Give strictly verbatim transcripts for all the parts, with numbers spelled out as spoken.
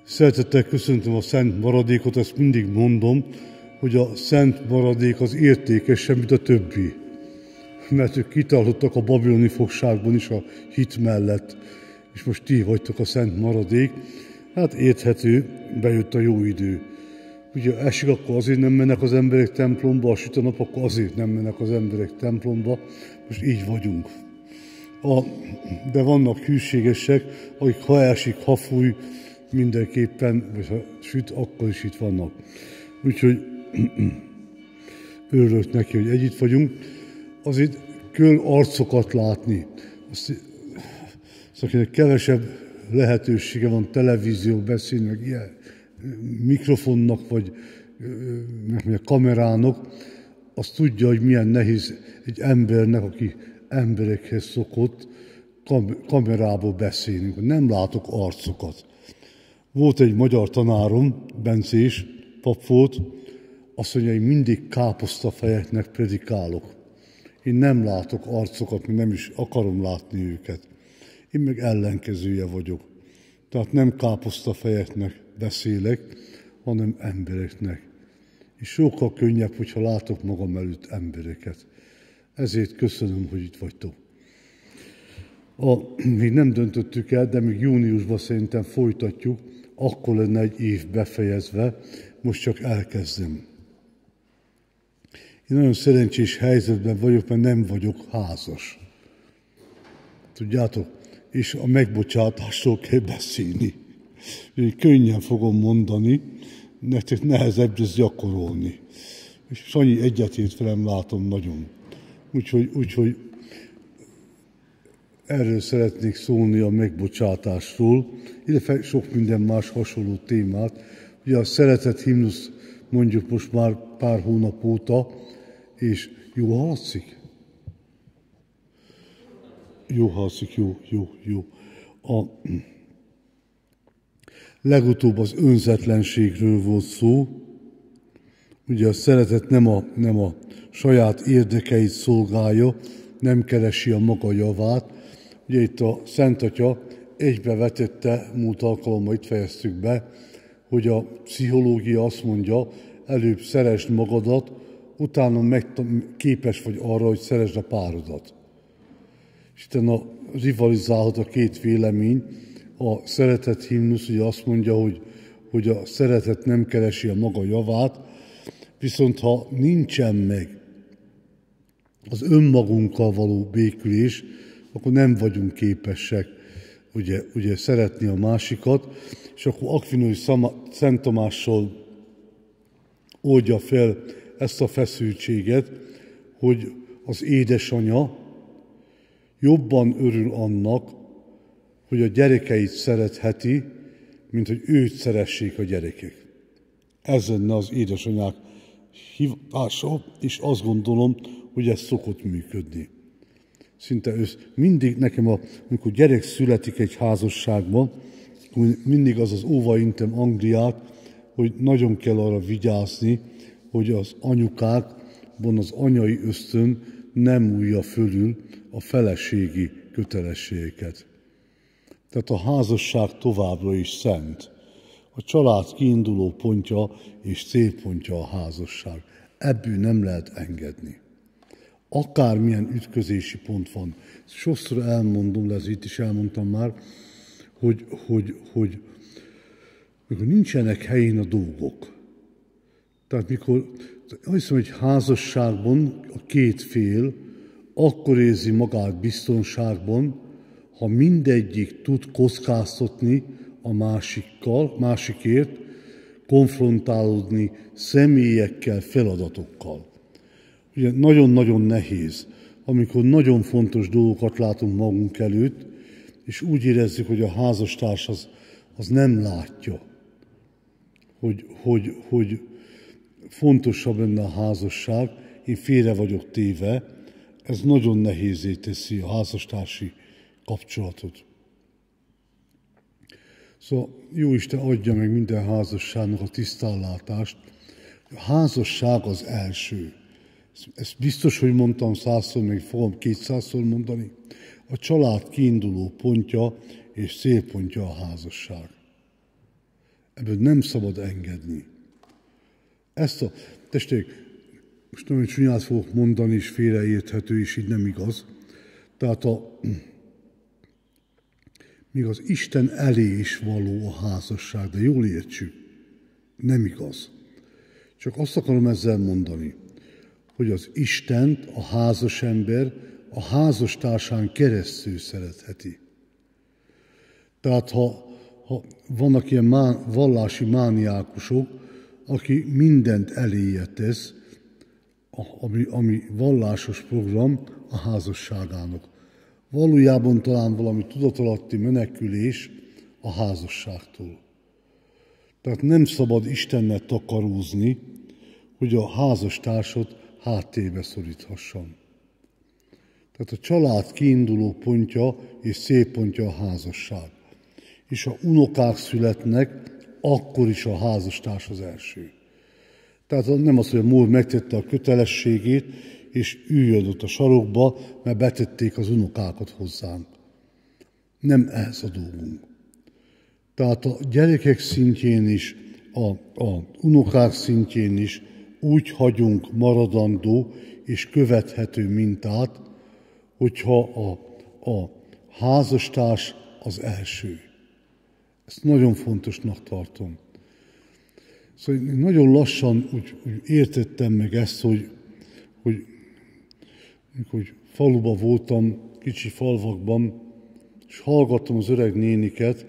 Szeretettel köszöntöm a szent maradékot, ezt mindig mondom, hogy a szent maradék az értékesebb, mint a többi. Mert ők kitartottak a babiloni fogságban is a hit mellett, és most ti vagytok a szent maradék. Hát érthető, bejött a jó idő. Ugye esik, akkor azért nem mennek az emberek templomba, a süt a nap, akkor azért nem mennek az emberek templomba. Most így vagyunk. A, de vannak hűségesek, akik ha esik, ha fúj, mindenképpen, vagy ha süt, akkor is itt vannak. Úgyhogy örülök neki, hogy együtt vagyunk. Azért kell arcokat látni. Azt, azt akinek kevesebb lehetősége van televízió beszélni, meg ilyen mikrofonnak, vagy meg kamerának, azt tudja, hogy milyen nehéz egy embernek, aki emberekhez szokott, kam- kamerából beszélni. Nem látok arcokat. Volt egy magyar tanárom, Bencés, pap volt, azt mondja, hogy mindig káposztafejeknek predikálok. Én nem látok arcokat, mert nem is akarom látni őket. Én meg ellenkezője vagyok. Tehát nem káposztafejeknek beszélek, hanem embereknek. És sokkal könnyebb, hogyha látok magam előtt embereket. Ezért köszönöm, hogy itt vagytok. A, még nem döntöttük el, de még júniusban szerintem folytatjuk, akkor lenne egy év befejezve, most csak elkezdem. Én nagyon szerencsés helyzetben vagyok, mert nem vagyok házas. Tudjátok? És a megbocsátásról kell beszélni. Én könnyen fogom mondani, nektek nehezebb ezt gyakorolni. És Sanyi egyetért velem, látom nagyon. Úgyhogy, úgyhogy erről szeretnék szólni, a megbocsátásról, illetve sok minden más hasonló témát. Ugye a szeretet himnusz mondjuk most már pár hónap óta, és jó hallatszik? Jó hallatszik, jó, jó, jó. A legutóbb az önzetlenségről volt szó. Ugye a szeretet nem a, nem a saját érdekeit szolgálja, nem keresi a maga javát. Ugye itt a Szent Atya egybevetette, múlt alkalommal itt fejeztük be, hogy a pszichológia azt mondja, előbb szeresd magadat, utána meg képes vagy arra, hogy szeresd a párodat. És utána rivalizálhat a két vélemény. A szeretet himnusz ugye azt mondja, hogy, hogy a szeretet nem keresi a maga javát, viszont ha nincsen meg az önmagunkkal való békülés, akkor nem vagyunk képesek ugye, ugye szeretni a másikat, és akkor Akvinói Szent Tamással oldja fel ezt a feszültséget, hogy az édesanya jobban örül annak, hogy a gyerekeit szeretheti, mint hogy őt szeressék a gyerekek. Ez lenne az édesanyák hívása, és azt gondolom, hogy ez szokott működni. Szinte ősz, mindig nekem, a, amikor gyerek születik egy házasságban, mindig az az óva intem Angliát, hogy nagyon kell arra vigyázni, hogy az anyukákban az anyai ösztön nem újja fölül a feleségi kötelességeket. Tehát a házasság továbbra is szent. A család kiinduló pontja és célpontja a házasság. Ebből nem lehet engedni. Akármilyen ütközési pont van. Sokszor elmondom, de ez itt is elmondtam már, hogy, hogy, hogy mikor nincsenek helyén a dolgok. Tehát mikor, azt hiszem, hogy házasságban a két fél akkor érzi magát biztonságban, ha mindegyik tud kockáztatni a másikkal, másikért, konfrontálódni személyekkel, feladatokkal. Ugye nagyon-nagyon nehéz, amikor nagyon fontos dolgokat látunk magunk előtt, és úgy érezzük, hogy a házastárs az, az nem látja, hogy, hogy, hogy fontosabb lenne a házasság, én félre vagyok téve, ez nagyon nehézé teszi a házastársi kapcsolatot. Szóval Jóisten adja meg minden házasságnak a tisztánlátást. A házasság az első. Ezt biztos, hogy mondtam százszor, meg fogom kétszázszor mondani. A család kiinduló pontja és célpontja a házasság. Ebből nem szabad engedni. Ezt a, testék, most nagyon csúnyát fogok mondani, és félreérthető, és így nem igaz. Tehát a, még az Isten elé is való a házasság, de jól értsük, nem igaz. Csak azt akarom ezzel mondani, hogy az Istent a házas ember a házastársán keresztül szeretheti. Tehát ha, ha vannak ilyen má, vallási mániákusok, aki mindent eléje tesz, ami, ami vallásos program a házasságának. Valójában talán valami tudatalatti menekülés a házasságtól. Tehát nem szabad Istennel takarózni, hogy a házastársat háttérbe szoríthassam. Tehát a család kiinduló pontja és célpontja a házasság. És ha unokák születnek, akkor is a házastárs az első. Tehát nem az, hogy a múl megtette a kötelességét, és üljön ott a sarokba, mert betették az unokákat hozzánk. Nem ez a dolgunk. Tehát a gyerekek szintjén is, a, a unokák szintjén is úgy hagyunk maradandó és követhető mintát, hogyha a, a házastárs az első. Ezt nagyon fontosnak tartom. Szóval én nagyon lassan úgy, úgy értettem meg ezt, hogy, hogy, hogy faluban voltam, kicsi falvakban, és hallgattam az öreg néniket,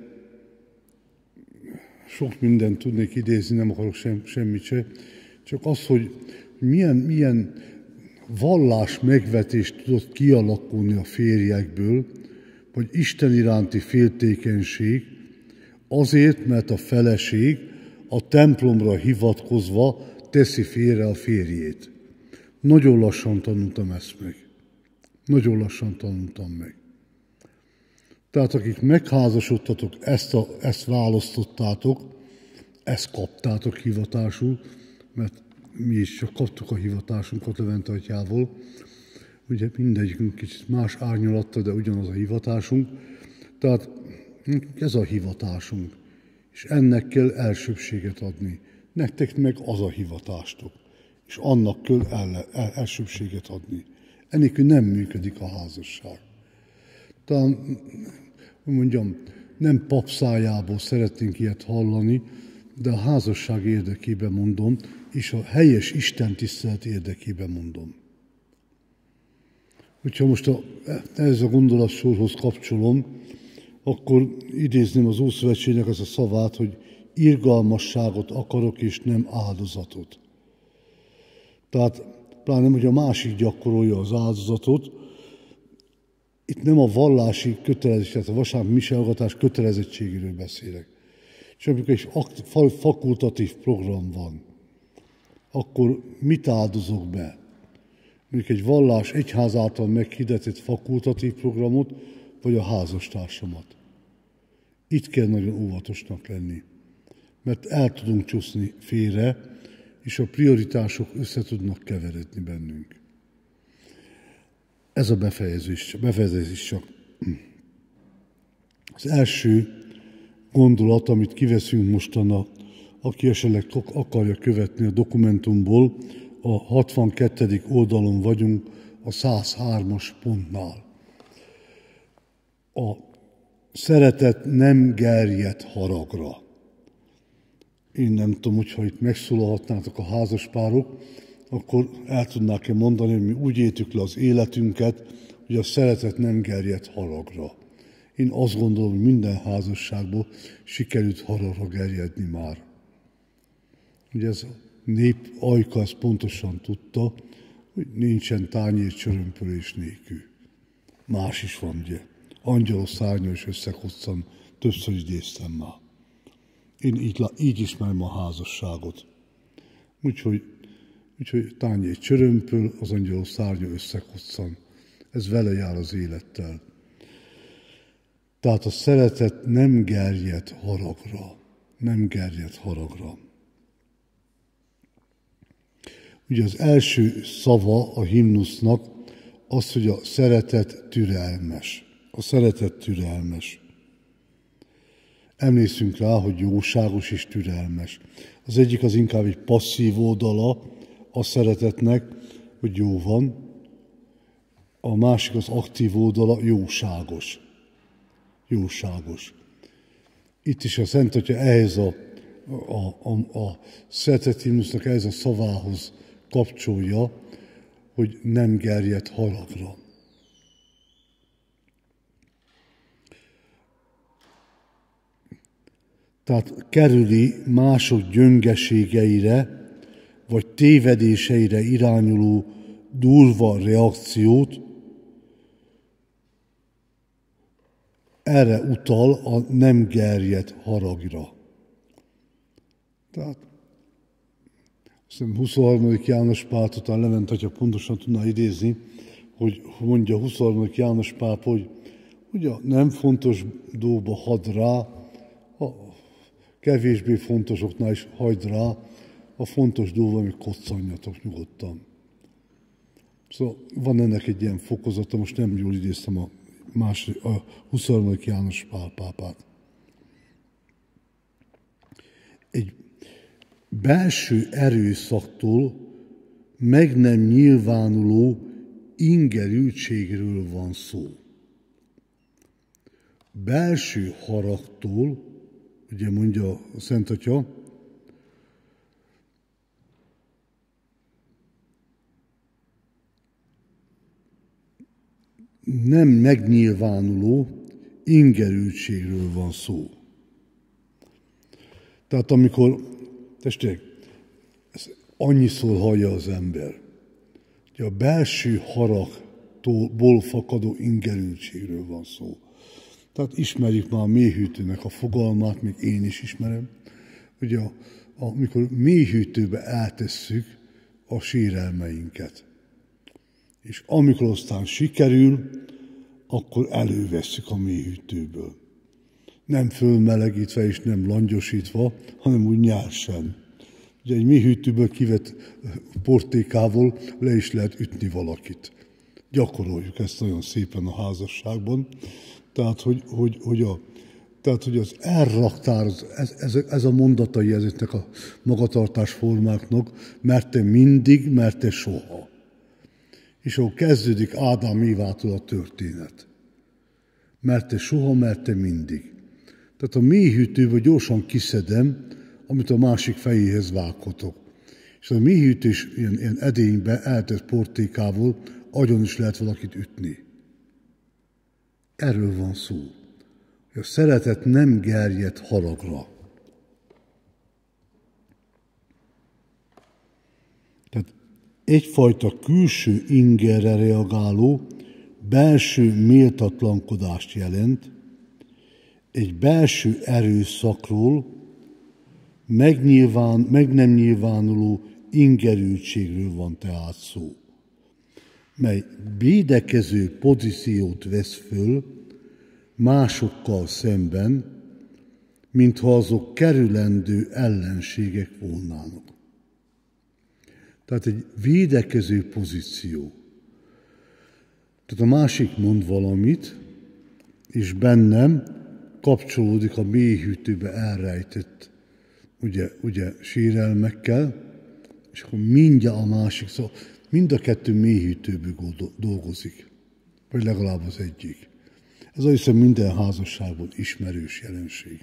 sok mindent tudnék idézni, nem akarok sem, semmit se, csak az, hogy milyen, milyen vallás megvetést tudott kialakulni a férjekből, vagy Isten iránti féltékenység, azért, mert a feleség a templomra hivatkozva teszi félre a férjét. Nagyon lassan tanultam ezt meg. Nagyon lassan tanultam meg. Tehát akik megházasodtatok, ezt, a, ezt választottátok, ezt kaptátok hivatásul, mert mi is csak kaptuk a hivatásunkat Levente atyával. Ugye mindegyikünk kicsit más árnyalatta, de ugyanaz a hivatásunk. Tehát ez a hivatásunk, és ennek kell elsőbséget adni. Nektek meg az a hivatástok, és annak kell el, el, elsőbséget adni. Ennélkül nem működik a házasság. Talán, hogy mondjam, nem papszájából szeretnénk ilyet hallani, de a házasság érdekében mondom, és a helyes Isten tisztelet érdekében mondom. Hogyha most a, ez a gondolatsorhoz kapcsolom, akkor idézném az Ószövetségnek az a szavát, hogy irgalmasságot akarok, és nem áldozatot. Tehát pláne nem, hogy a másik gyakorolja az áldozatot, itt nem a vallási kötelezettség, tehát a vasárnapi misehallgatás kötelezettségéről beszélek. És amikor egy fakultatív program van, akkor mit áldozok be? Mondjuk egy vallás egyház által meghirdetett fakultatív programot, vagy a házastársamat. Itt kell nagyon óvatosnak lenni, mert el tudunk csúszni félre, és a prioritások össze tudnak keveredni bennünk. Ez a befejezés, befejezés csak. Az első gondolat, amit kiveszünk mostana, aki esetleg akarja követni a dokumentumból, a hatvankettedik oldalon vagyunk, a száz hármas pontnál. A szeretet nem gerjed haragra. Én nem tudom, hogyha itt megszólalhatnátok a házaspárok, akkor el tudnák-e mondani, hogy mi úgy éltük le az életünket, hogy a szeretet nem gerjed haragra. Én azt gondolom, hogy minden házasságból sikerült haragra gerjedni már. Ugye ez a nép ajka ezt pontosan tudta, hogy nincsen tányér csörömpölés nélkül. Más is van, ugye. Angyalos szárnya és összekoccan, többször idéztem már. Én így, így ismerem a házasságot. Úgyhogy, úgyhogy tányér csörömpöl, az angyalos szárnya összekoccan. Ez vele jár az élettel. Tehát a szeretet nem gerjed haragra. Nem gerjed haragra. Ugye az első szava a himnusznak az, hogy a szeretet türelmes. A szeretet türelmes. emlékszünk rá, hogy jóságos és türelmes. Az egyik az inkább egy passzív oldala a szeretetnek, hogy jó van, a másik az aktív oldala jóságos. Jóságos. Itt is a Szent Atya ehhez a, a, a, a szeretet himnusznak ehhez a szavához kapcsolja, hogy nem gerjed haragra. Tehát kerüli mások gyöngeségeire, vagy tévedéseire irányuló durva reakciót, erre utal a nem gerjedt haragra. Tehát huszonharmadik János Pál, után Levent atya pontosan tudna idézni, hogy mondja huszonharmadik János Pál, hogy ugye nem fontos dolgba hadd rá, a kevésbé fontosoknál is hagyd rá, a fontos dolgok, amik koccanjatok nyugodtan. Szóval van ennek egy ilyen fokozata, most nem jól idéztem a, más, a huszonharmadik János Pál pápát. Egy belső erőszaktól meg nem nyilvánuló ingerültségről van szó. Belső haragtól, ugye mondja a Szent Atya, nem megnyilvánuló ingerültségről van szó. Tehát amikor, testvérek, ezt annyiszor hallja az ember, hogy a belső haragból fakadó ingerültségről van szó. Tehát ismerjük már a mélyhűtőnek a fogalmát, még én is ismerem, hogy a, amikor mélyhűtőbe eltesszük a sérelmeinket. És amikor aztán sikerül, akkor elővesszük a mélyhűtőből. Nem fölmelegítve és nem langyosítva, hanem úgy nyersen. Ugye egy mélyhűtőből kivett portékával le is lehet ütni valakit. Gyakoroljuk ezt nagyon szépen a házasságban. Tehát, hogy, hogy, hogy, a, tehát, hogy az elraktár, ez, ez, ez a mondatai ezeknek a magatartás formáknak, mert te mindig, mert te soha. És ahol kezdődik Ádám Évától a történet. Mert te soha, mert te mindig. Tehát a mélyhűtőből gyorsan kiszedem, amit a másik fejéhez vághatok. És a mélyhűtős ilyen, ilyen edénybe eltett portékával agyon is lehet valakit ütni. Erről van szó. A szeretet nem gerjed haragra. Tehát egyfajta külső ingerre reagáló, belső méltatlankodást jelent, egy belső erőszakról, megnyilván, meg nem nyilvánuló ingerültségről van tehát szó, mely védekező pozíciót vesz föl másokkal szemben, mintha azok kerülendő ellenségek volnának. Tehát egy védekező pozíció. Tehát a másik mond valamit, és bennem kapcsolódik a mélyhűtőbe elrejtett ugye, ugye sérelmekkel, és akkor mindjárt a másik, szóval mind a kettő mélyhűtőből dolgozik, vagy legalább az egyik. Ez azt hiszem minden házasságban ismerős jelenség.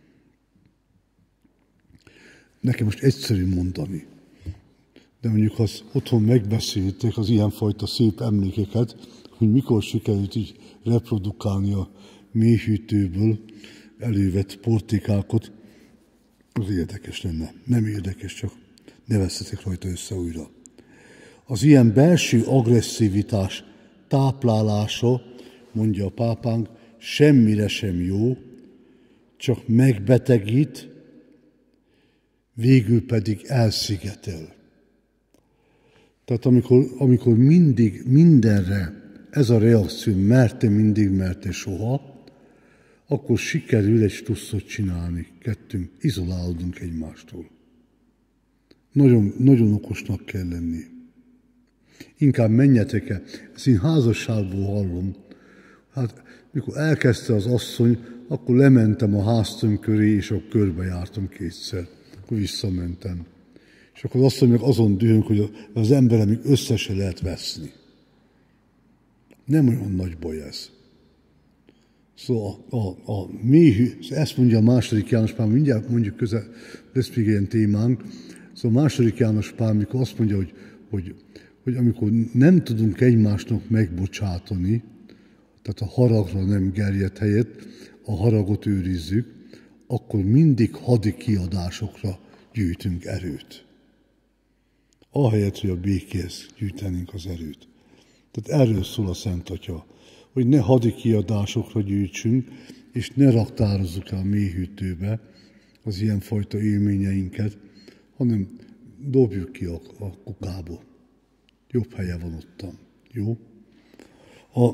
Nekem most egyszerű mondani, de mondjuk ha otthon megbeszélték az ilyenfajta szép emlékeket, hogy mikor sikerült így reprodukálni a mélyhűtőből elővett portékákat, az érdekes lenne. Nem érdekes, csak ne vesszetek rajta össze újra. Az ilyen belső agresszivitás táplálása, mondja a pápánk, semmire sem jó, csak megbetegít, végül pedig elszigetel. Tehát amikor, amikor mindig, mindenre ez a reakció, merte mindig, merte soha, akkor sikerül egy stusszot csinálni, kettőnk, izolálódunk egymástól. Nagyon, nagyon okosnak kell lenni. Inkább menjetek el, ezt én házasságból hallom. Hát Mikor elkezdte az asszony, akkor lementem a háztöm köré, és akkor körbejártam kétszer. Akkor visszamentem. És akkor az asszony meg azon dühöng, hogy az embere még össze se lehet veszni. Nem olyan nagy baj ez. Szóval a, a, a méhű, ezt mondja a második János Pál, mindjárt mondjuk közel, lesz még ilyen témánk. Szóval a második János Pál, amikor azt mondja, hogy, hogy, hogy amikor nem tudunk egymásnak megbocsátani, tehát a haragra nem gerjed helyett, a haragot őrizzük, akkor mindig hadi kiadásokra gyűjtünk erőt. Ahelyett, hogy a békéhez gyűjtenénk az erőt. Tehát erről szól a Szent Atya, hogy ne hadi kiadásokra gyűjtsünk, és ne raktározzuk el a mélyhűtőbe az ilyenfajta élményeinket, hanem dobjuk ki a, a kukába. Jobb helye van ottan. Jó? A,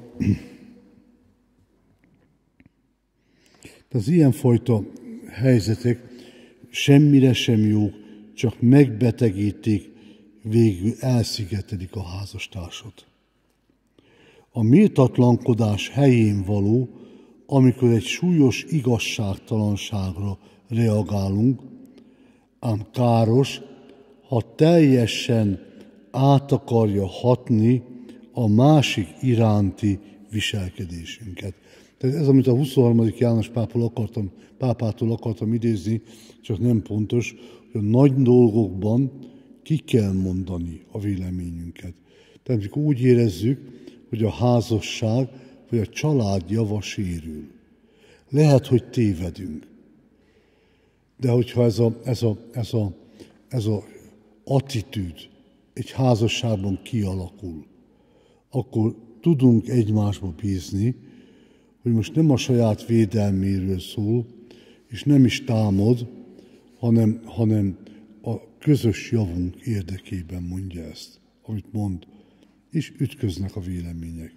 az ilyenfajta helyzetek semmire sem jók, csak megbetegítik, végül elszigetelik a házastársat. A méltatlankodás helyén való, amikor egy súlyos igazságtalanságra reagálunk, ám káros, ha teljesen át akarja hatni a másik iránti viselkedésünket. Tehát ez, amit a huszonharmadik János pápától akartam, pápától akartam idézni, csak nem pontos, hogy a nagy dolgokban ki kell mondani a véleményünket. Tehát amikor úgy érezzük, hogy a házasság vagy a család java sérül. Lehet, hogy tévedünk. De hogyha ez a, ez a, ez a, ez a attitűd egy házasságban kialakul, akkor tudunk egymásba bízni, hogy most nem a saját védelméről szól, és nem is támad, hanem, hanem a közös javunk érdekében mondja ezt, amit mond, és ütköznek a vélemények.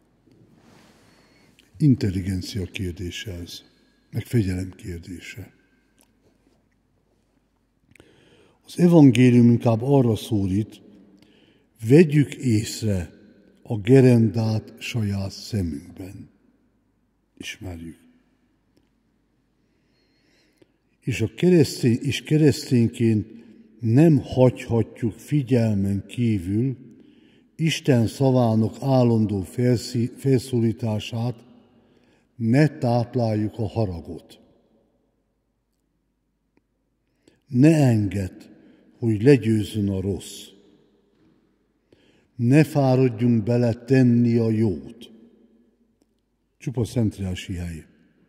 Intelligencia kérdése ez, meg fegyelem kérdése. Az evangélium inkább arra szólít, vegyük észre a gerendát saját szemünkben. Ismerjük. És a keresztény, és keresztényként nem hagyhatjuk figyelmen kívül Isten szavának állandó felszólítását, ne tápláljuk a haragot. Ne engedd, hogy legyőzzön a rossz. Ne fáradjunk bele tenni a jót. Csupa szentrási hely.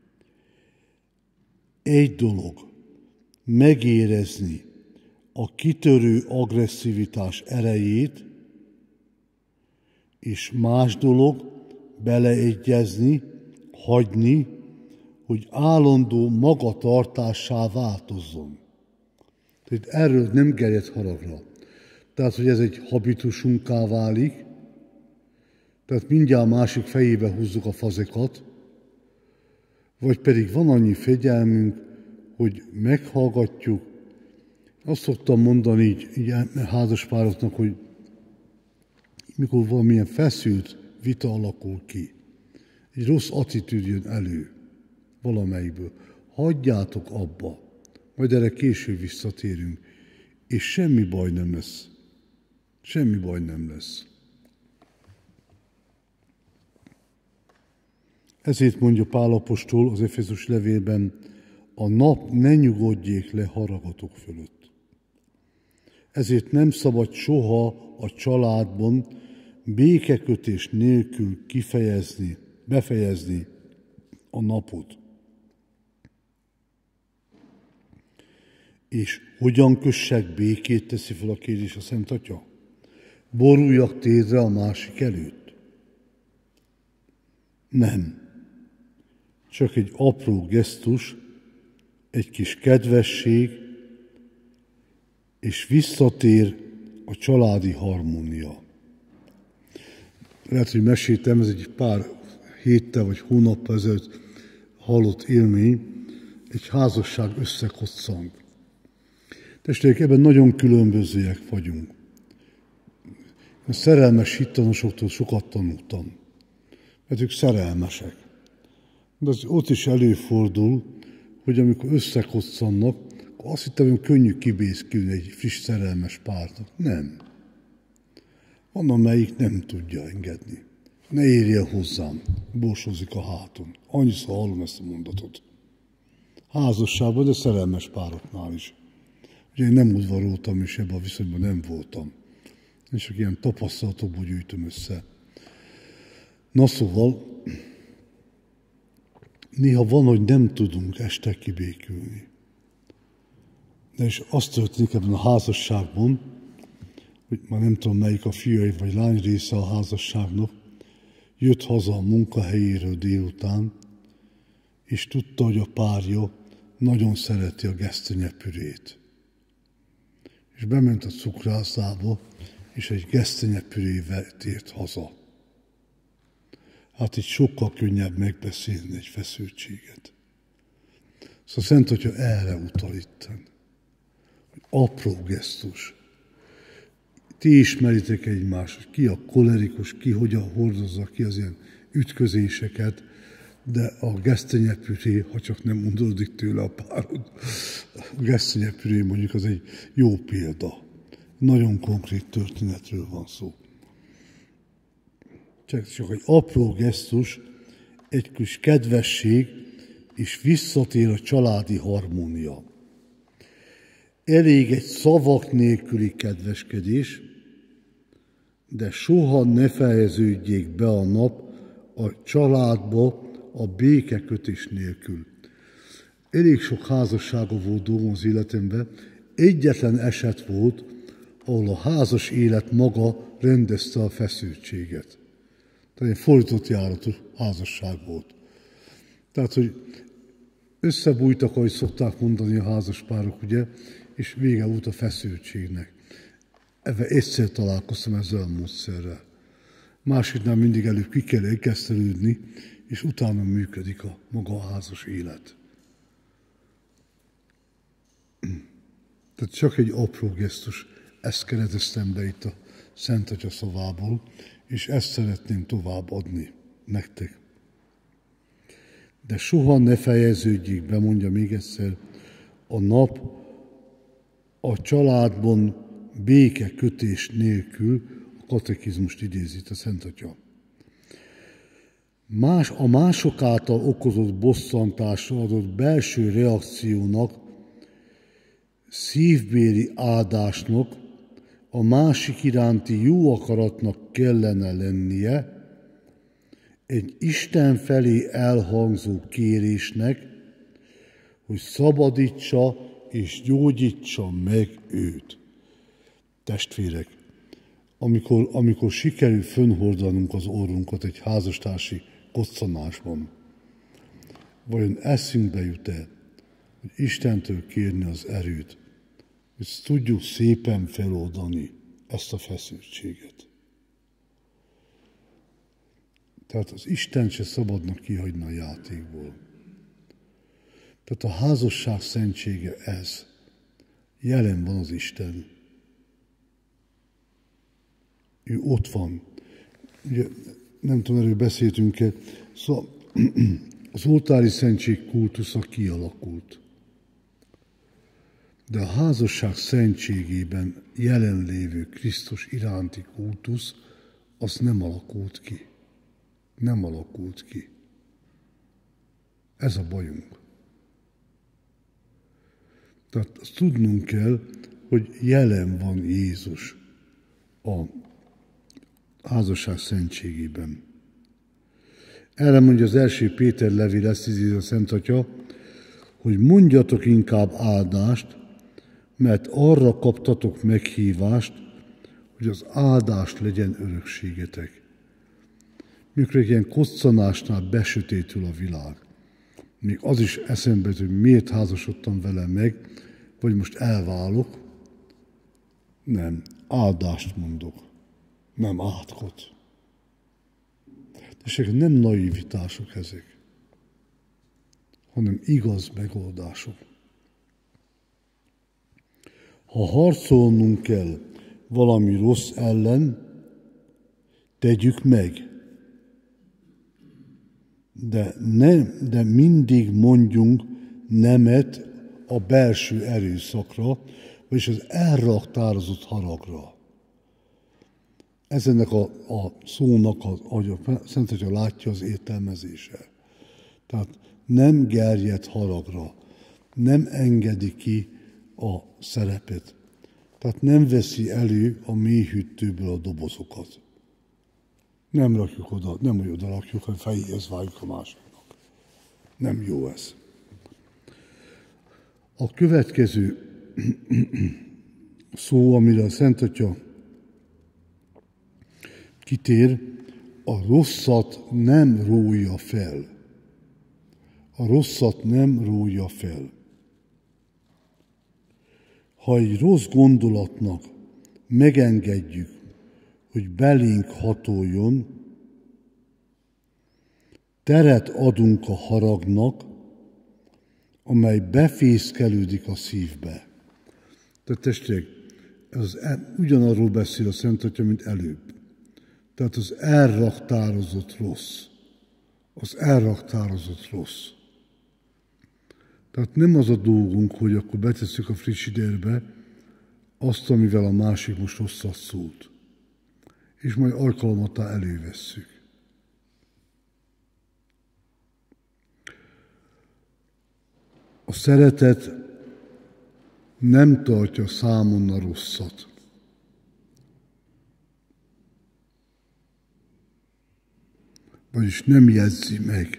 Egy dolog, megérezni a kitörő agresszivitás erejét, és más dolog, beleegyezni, hagyni, hogy állandó magatartássá változzon. Tehát erről nem gerjed haragra. Tehát, hogy ez egy habitusunká válik, tehát mindjárt másik fejébe húzzuk a fazekat, vagy pedig van annyi fegyelmünk, hogy meghallgatjuk. Azt szoktam mondani így, így házaspároknak, hogy mikor valamilyen feszült vita alakul ki, egy rossz attitűd jön elő valamelyikből, hagyjátok abba, majd erre később visszatérünk, és semmi baj nem lesz. Semmi baj nem lesz. Ezért mondja Pál apostol az Efézus levélben, a nap ne nyugodjék le haragatok fölött. Ezért nem szabad soha a családban békekötés nélkül kifejezni, befejezni a napot. És hogyan kössek békét, teszi fel a kérdés a Szent Atya? Boruljak térdre a másik előtt? Nem. Csak egy apró gesztus, egy kis kedvesség, és visszatér a családi harmónia. Lehet, hogy meséltem, ez egy pár héttel vagy hónappal ezelőtt hallott élmény, egy házasság összekoccant. Testvérek, ebben nagyon különbözőek vagyunk. A szerelmes hittanosoktól sokat tanultam, mert ők szerelmesek. De az ott is előfordul, hogy amikor összekoccannak, akkor azt hittem, hogy könnyű kibészkülni egy friss szerelmes pártnak. Nem. Van, amelyik nem tudja engedni. Ne érje hozzám, borsózik a háton. Annyiszor hallom ezt a mondatot. Házasságban, de szerelmes pároknál is. Ugye én nem udvaroltam, és ebben a viszonyban nem voltam. Én csak ilyen tapasztalatokból gyűjtöm össze. Na szóval, néha van, hogy nem tudunk este kibékülni. De és azt történik ebben a házasságban, hogy már nem tudom, melyik a fiai vagy lány része a házasságnak, jött haza a munkahelyéről délután, és tudta, hogy a párja nagyon szereti a gesztenyepürét. És bement a cukrászdába, és egy gesztenyepürével tért haza. Hát így sokkal könnyebb megbeszélni egy feszültséget. Szóval Szent Atya erre utal itten, hogy apró gesztus. Ti ismeritek egymást, hogy ki a kolerikus, ki hogyan hordozza ki az ilyen ütközéseket, de a gesztenyepüré, ha csak nem undorodik tőle a párod, a gesztenyepüré mondjuk az egy jó példa. Nagyon konkrét történetről van szó. Csak, csak egy apró gesztus, egy kis kedvesség, és visszatér a családi harmónia. Elég egy szavak nélküli kedveskedés, de soha ne fejeződjék be a nap a családba a békekötés nélkül. Elég sok házassága volt dolgom az életemben, egyetlen eset volt, ahol a házas élet maga rendezte a feszültséget. Tehát egy fordított járatú házasság volt. Tehát, hogy összebújtak, ahogy szokták mondani a házaspárok, ugye, és vége volt a feszültségnek. Ebben egyszer találkoztam ezzel a módszerrel. Másiknál mindig előbb ki kell elkezdődni, és utána működik a maga a házas élet. Tehát csak egy apró gesztus, ezt kereteztem be itt a Szent Atya szavából, és ezt szeretném továbbadni nektek. De soha ne fejeződjék be, mondja még egyszer, a nap a családban békekötés nélkül, a katekizmust idézi a Szent Atya. Más, a mások által okozott bosszantásra adott belső reakciónak, szívbéli áldásnak, a másik iránti jó akaratnak kellene lennie, egy Isten felé elhangzó kérésnek, hogy szabadítsa és gyógyítsa meg őt. Testvérek, amikor, amikor sikerül fönnhordanunk az orrunkat egy házastársi koccanásban, vajon eszünkbe jut-e, hogy Istentől kérni az erőt, hogy tudjuk szépen feloldani ezt a feszültséget. Tehát az Isten se szabadnak kihagyni a játékból. Tehát a házasság szentsége ez. Jelen van az Isten. Ő ott van. Ugye, nem tudom, erről beszéltünk-e. Szóval az oltári szentség kultusza kialakult. De a házasság szentségében jelenlévő Krisztus iránti kultusz, az nem alakult ki. Nem alakult ki. Ez a bajunk. Tehát azt tudnunk kell, hogy jelen van Jézus a házasság szentségében. Erre mondja az első Péter levél, ezt idézi a Szent Atya, hogy mondjatok inkább áldást, mert arra kaptatok meghívást, hogy az áldás legyen örökségetek. Mikor egy ilyen koccanásnál besötétül a világ, még az is eszembe jut, hogy miért házasodtam vele meg, vagy most elválok. Nem, áldást mondok, nem átkot. És ezek nem naivitások ezek, hanem igaz megoldások. Ha harcolnunk kell valami rossz ellen, tegyük meg. de, ne, de mindig mondjunk nemet a belső erőszakra, vagyis az elraktározott haragra. Ez ennek a, a szónak, az, ahogy a Szent Atya látja, az értelmezése. Tehát nem gerjed haragra, nem engedi ki a szerepet. Tehát nem veszi elő a mélyhűtőből a dobozokat. Nem rakjuk oda, nem hogy oda rakjuk, hanem fejéhez vágjuk a másiknak. Nem jó ez. A következő szó, amire a Szent Atya kitér, a rosszat nem rója fel. A rosszat nem rója fel. Ha egy rossz gondolatnak megengedjük, hogy belénk hatoljon, teret adunk a haragnak, amely befészkelődik a szívbe. Tehát testvérek, ez ugyanarról beszél a Szent Atya, mint előbb. Tehát az elraktározott rossz. Az elraktározott rossz. Tehát nem az a dolgunk, hogy akkor betesszük a frigiderbe azt, amivel a másik most rosszat szólt. És majd alkalmattá elővesszük. A szeretet nem tartja számon a rosszat. Vagyis nem jegyzi meg.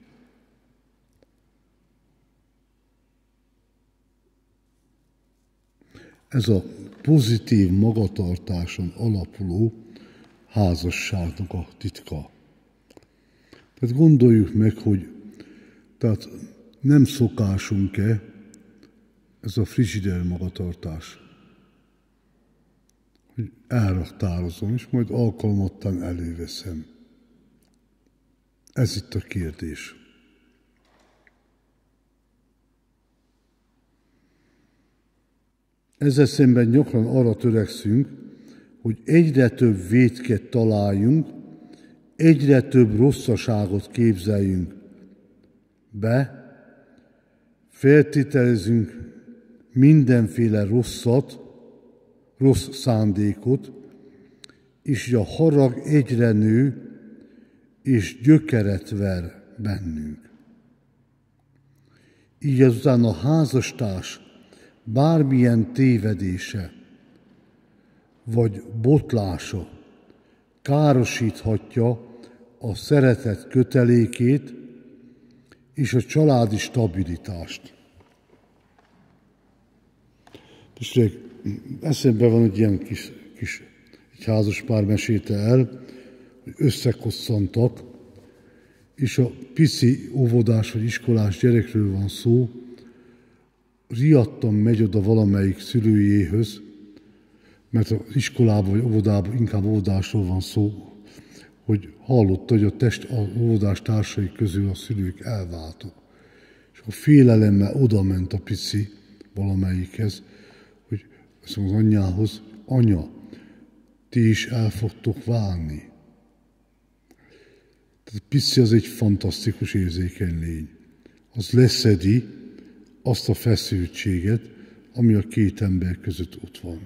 Ez a pozitív magatartáson alapuló házasságnak a titka. Tehát gondoljuk meg, hogy tehát nem szokásunk-e ez a frigider magatartás, hogy elraktározom, és majd alkalmattan előveszem. Ez itt a kérdés. Ezzel szemben gyakran arra törekszünk, hogy egyre több vétket találjunk, egyre több rosszaságot képzeljünk be, feltételezünk mindenféle rosszat, rossz szándékot, és a harag egyre nő, és gyökeret ver bennünk. Így azután a házastárs bármilyen tévedése vagy botlása károsíthatja a szeretet kötelékét és a családi stabilitást. És eszembe van egy ilyen kis, kis egy házaspár mesélte el, hogy összekosszantak, és a pici óvodás vagy iskolás gyerekről van szó, riadtan megy oda valamelyik szülőjéhöz, mert az iskolában vagy óvodában, inkább óvodásról van szó, hogy hallotta, hogy a, test, a óvodás társai közül a szülők elváltak. És a félelemmel oda ment a pici valamelyikhez, hogy azt mondja az anyjához, anya, ti is el fogtok válni. Tehát a pici az egy fantasztikus érzékeny lény. Az leszedi azt a feszültséget, ami a két ember között ott van.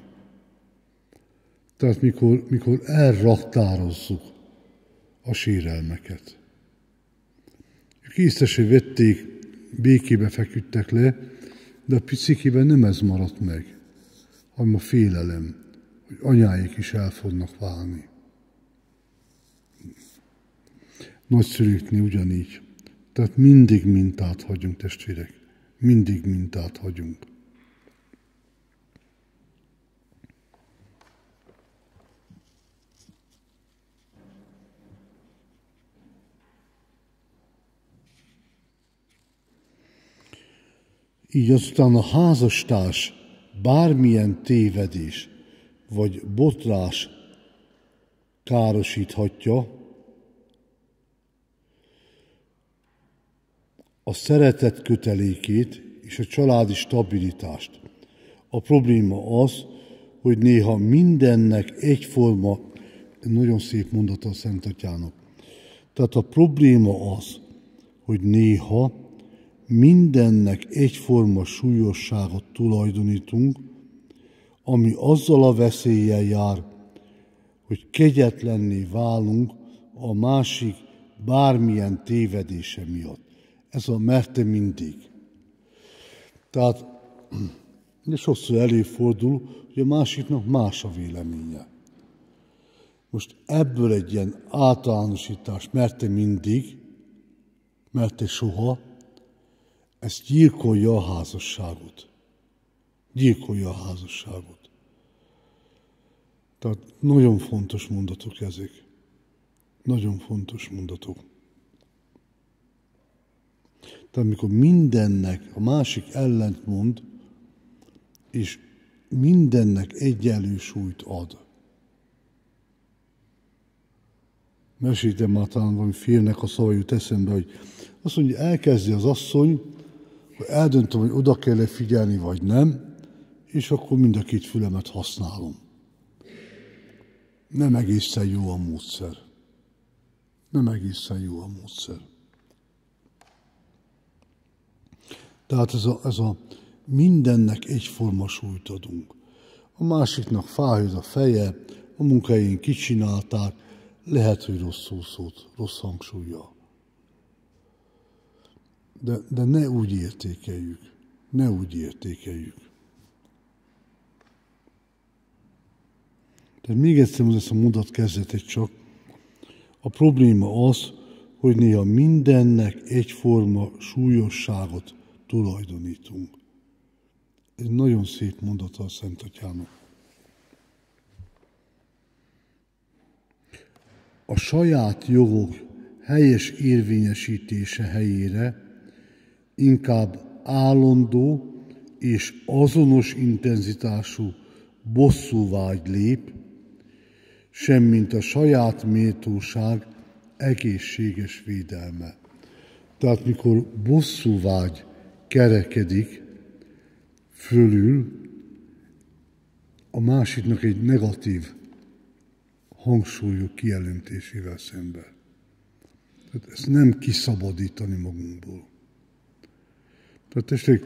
Tehát mikor, mikor elraktározzuk a sérelmeket. Ők észre se vették, békébe feküdtek le, de a picikében nem ez maradt meg, hanem a félelem, hogy anyáik is el fognak válni. Nagyszülőknél ugyanígy. Tehát mindig mintát hagyunk, testvérek. Mindig mintát hagyunk. Így azután a házastárs bármilyen tévedés vagy botlás károsíthatja a szeretet kötelékét és a családi stabilitást. A probléma az, hogy néha mindennek egyforma, nagyon szép mondata a Szent Atyának. Tehát a probléma az, hogy néha mindennek egyforma súlyosságot tulajdonítunk, ami azzal a veszéllyel jár, hogy kegyetlenné válunk a másik bármilyen tévedése miatt. Ez a merte mindig. Tehát sokszor előfordul, hogy a másiknak más a véleménye. Most ebből egy ilyen általánosítás, merte mindig, merte soha, ez gyilkolja a házasságot. Gyilkolja a házasságot. Tehát nagyon fontos mondatok ezek. Nagyon fontos mondatok. Tehát amikor mindennek a másik ellentmond, és mindennek egyenlő súlyt ad. Meséltem már talán valami férnek a szava jut eszembe, hogy azt mondja, elkezdi az asszony, hogy eldöntöm, hogy oda kell-e figyelni, vagy nem, és akkor mind a két fülemet használom. Nem egészen jó a módszer. Nem egészen jó a módszer. Tehát ez a, ez a mindennek egyforma súlyt adunk. A másiknak fájod a feje, a munkahelyén kicsinálták, lehet, hogy rossz szót, rossz hangsúlya. De, de ne úgy értékeljük. Ne úgy értékeljük. Tehát még egyszer mondom, ezt a mondat kezdetet csak. A probléma az, hogy néha mindennek egyforma súlyosságot tulajdonítunk. Ez nagyon szép mondata a Szent Atyának. A saját jogok helyes érvényesítése helyére inkább állandó és azonos intenzitású bosszúvágy lép, semmint a saját méltóság egészséges védelme. Tehát mikor bosszúvágy kerekedik fölül a másiknak egy negatív hangsúlyú kijelentésével szemben. Tehát ezt nem kiszabadítani magunkból. Tehát tessék,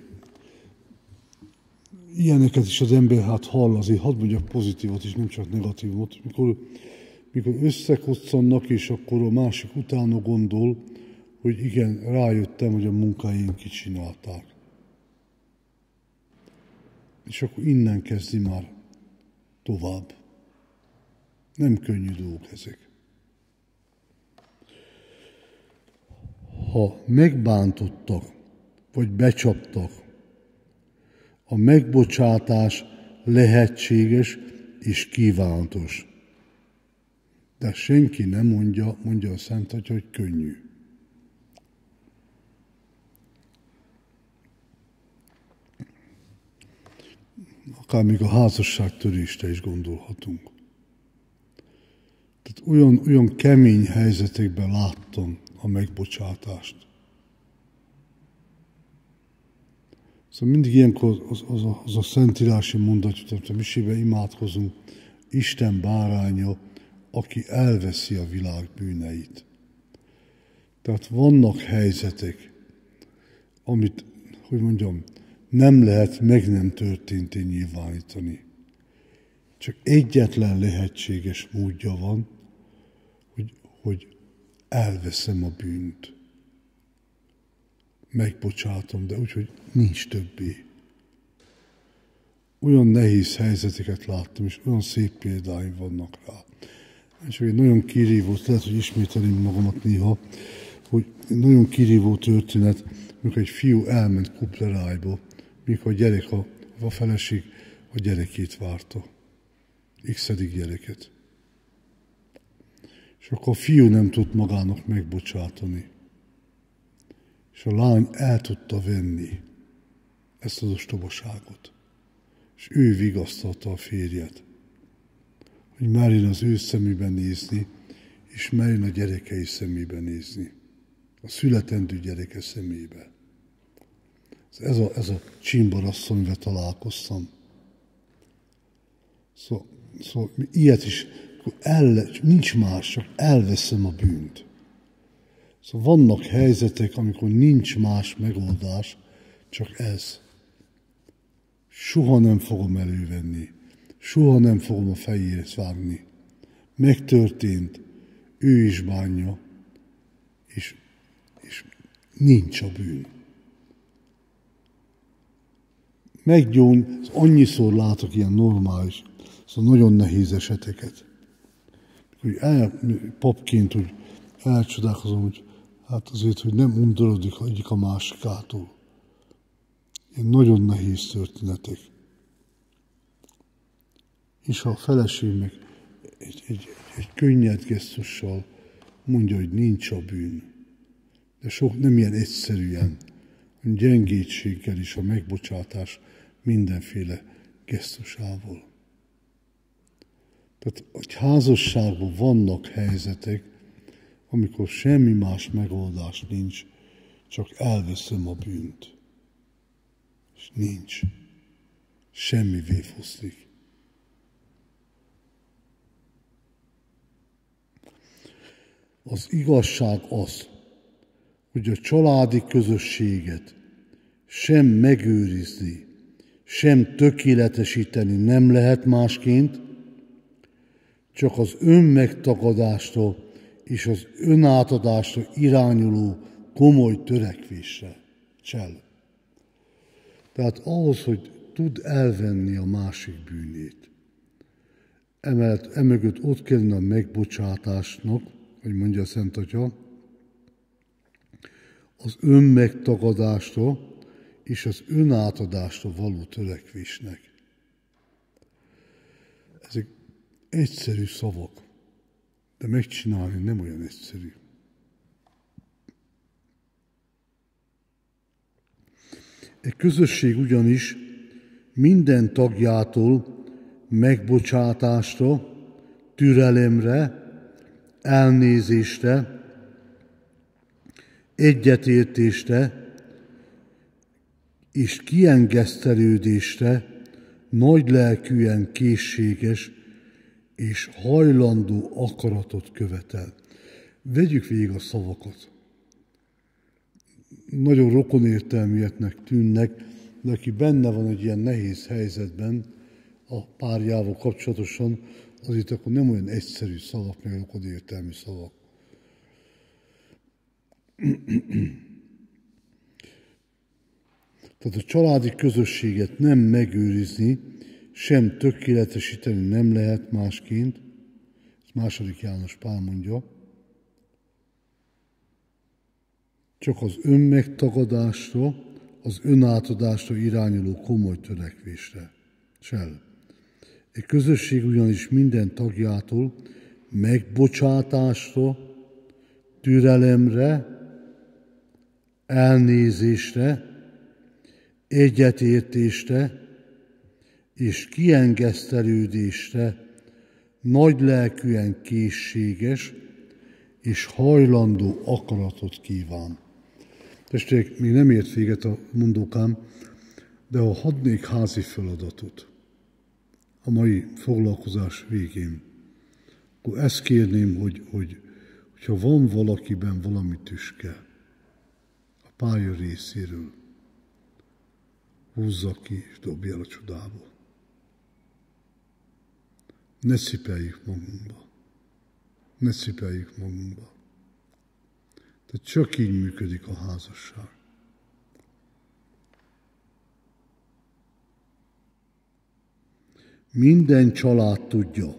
ilyeneket is az ember hát hall, azért hadd mondjak pozitívot is, nem csak negatívot. Mikor, mikor összekoccannak, és akkor a másik utána gondol, hogy igen, rájöttem, hogy a munkájén kicsinálták. És akkor innen kezdi már tovább. Nem könnyű dolgok ezek. Ha megbántottak, vagy becsaptak, a megbocsátás lehetséges és kívánatos. De senki nem mondja, mondja a Szent Atya, hogy könnyű. Akár még a házasságtörésre is gondolhatunk. Tehát olyan, olyan kemény helyzetekben láttam a megbocsátást. Szóval mindig ilyenkor az, az, a, az a szentírási mondat, hogy a misébe imádkozunk, Isten báránya, aki elveszi a világ bűneit. Tehát vannak helyzetek, amit, hogy mondjam, nem lehet meg nem történtén nyilvánítani. Csak egyetlen lehetséges módja van, hogy, hogy elveszem a bűnt. Megbocsátom, de úgyhogy nincs többé. Olyan nehéz helyzeteket láttam, és olyan szép példáim vannak rá. És egy nagyon kirívó, lehet, hogy ismételném magamat néha, hogy egy nagyon kirívó történet, amikor egy fiú elment kuplerájba, mikor a gyerek, a, a feleség a gyerekét várta. X-edik gyereket. És akkor a fiú nem tud magának megbocsátani. És a lány el tudta venni ezt az ostobaságot. És ő vigasztalta a férjet, hogy merjen az ő szemébe nézni, és merjen a gyerekei szemébe nézni. A születendő gyereke szemébe. Ez a, ez a csimbarasszony, amivel találkoztam. Szóval, szóval ilyet is, el, nincs más, csak elveszem a bűnt. Szóval vannak helyzetek, amikor nincs más megoldás, csak ez. Soha nem fogom elővenni, soha nem fogom a fejéhez vágni. Megtörtént, ő is bánja, és, és nincs a bűn. Meggyón, annyiszor látok ilyen normális, szóval nagyon nehéz eseteket. Hogy el, papként, hogy elcsodálkozom, hogy hát azért, hogy nem undorodik egyik a másikától. Ilyen nagyon nehéz történetek. És a feleség meg egy, egy, egy könnyed gesztussal mondja, hogy nincs a bűn. De sok nem ilyen egyszerűen, gyengétséggel is a megbocsátás mindenféle gesztusával. Tehát egy házasságban vannak helyzetek, amikor semmi más megoldás nincs, csak elveszem a bűnt. És nincs. Semmi véfoszlik. Az igazság az, hogy a családi közösséget sem megőrizni, sem tökéletesíteni nem lehet másként, csak az önmegtagadástól és az önátadásra irányuló komoly törekvésre kell. Tehát ahhoz, hogy tud elvenni a másik bűnét, emellett emögött ott kellene a megbocsátásnak, hogy mondja a Szent Atya, az önmegtagadásra és az önátadásra való törekvésnek. Ezek egyszerű szavak, de megcsinálni nem olyan egyszerű. Egy közösség ugyanis minden tagjától megbocsátásra, türelemre, elnézésre, egyetértésre és kiengesztelődésre nagylelkűen készséges és hajlandó akaratot követel. Vegyük végig a szavakat. Nagyon rokonértelműeknek tűnnek, de aki benne van egy ilyen nehéz helyzetben a párjával kapcsolatosan, azért akkor nem olyan egyszerű szavak, meg rokonértelmű szavak. Tehát a családi közösséget nem megőrizni, sem tökéletesíteni nem lehet másként, ez második János Pál mondja, csak az önmegtagadásra, az önátadásra irányuló komoly törekvésre kell. Egy közösség ugyanis minden tagjától megbocsátásra, türelemre, elnézésre, egyetértésre és kiengesztelődésre nagylelkűen készséges és hajlandó akaratot kíván. Testvérek, még nem ért véget a mondókám, de ha hadnék házi feladatot a mai foglalkozás végén, akkor ezt kérném, hogy, hogy hogyha van valakiben valami tüske a pálya részéről, húzza ki és dobja el a csodába. Ne szipeljük magunkba. Ne szipeljük magunkba. Tehát csak így működik a házasság. Minden család tudja,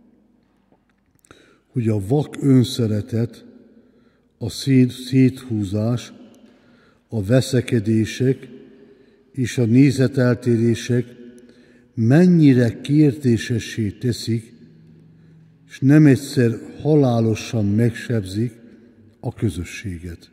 hogy a vak önszeretet, a szét, széthúzás, a veszekedések és a nézeteltérések mennyire kérdésessé teszik, és nem egyszer halálosan megsebzik a közösséget.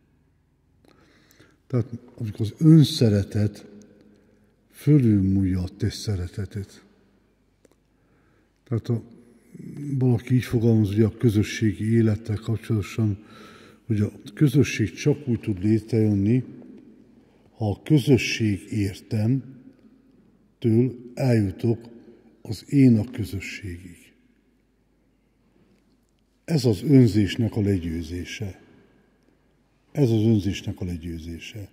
Tehát amikor az önszeretet fölülmúlja a te szeretetet. Tehát a, valaki így fogalmaz, hogy a közösségi élettel kapcsolatosan, hogy a közösség csak úgy tud létrejönni, ha a közösség értem, től eljutok az én a közösségig. Ez az önzésnek a legyőzése. Ez az önzésnek a legyőzése.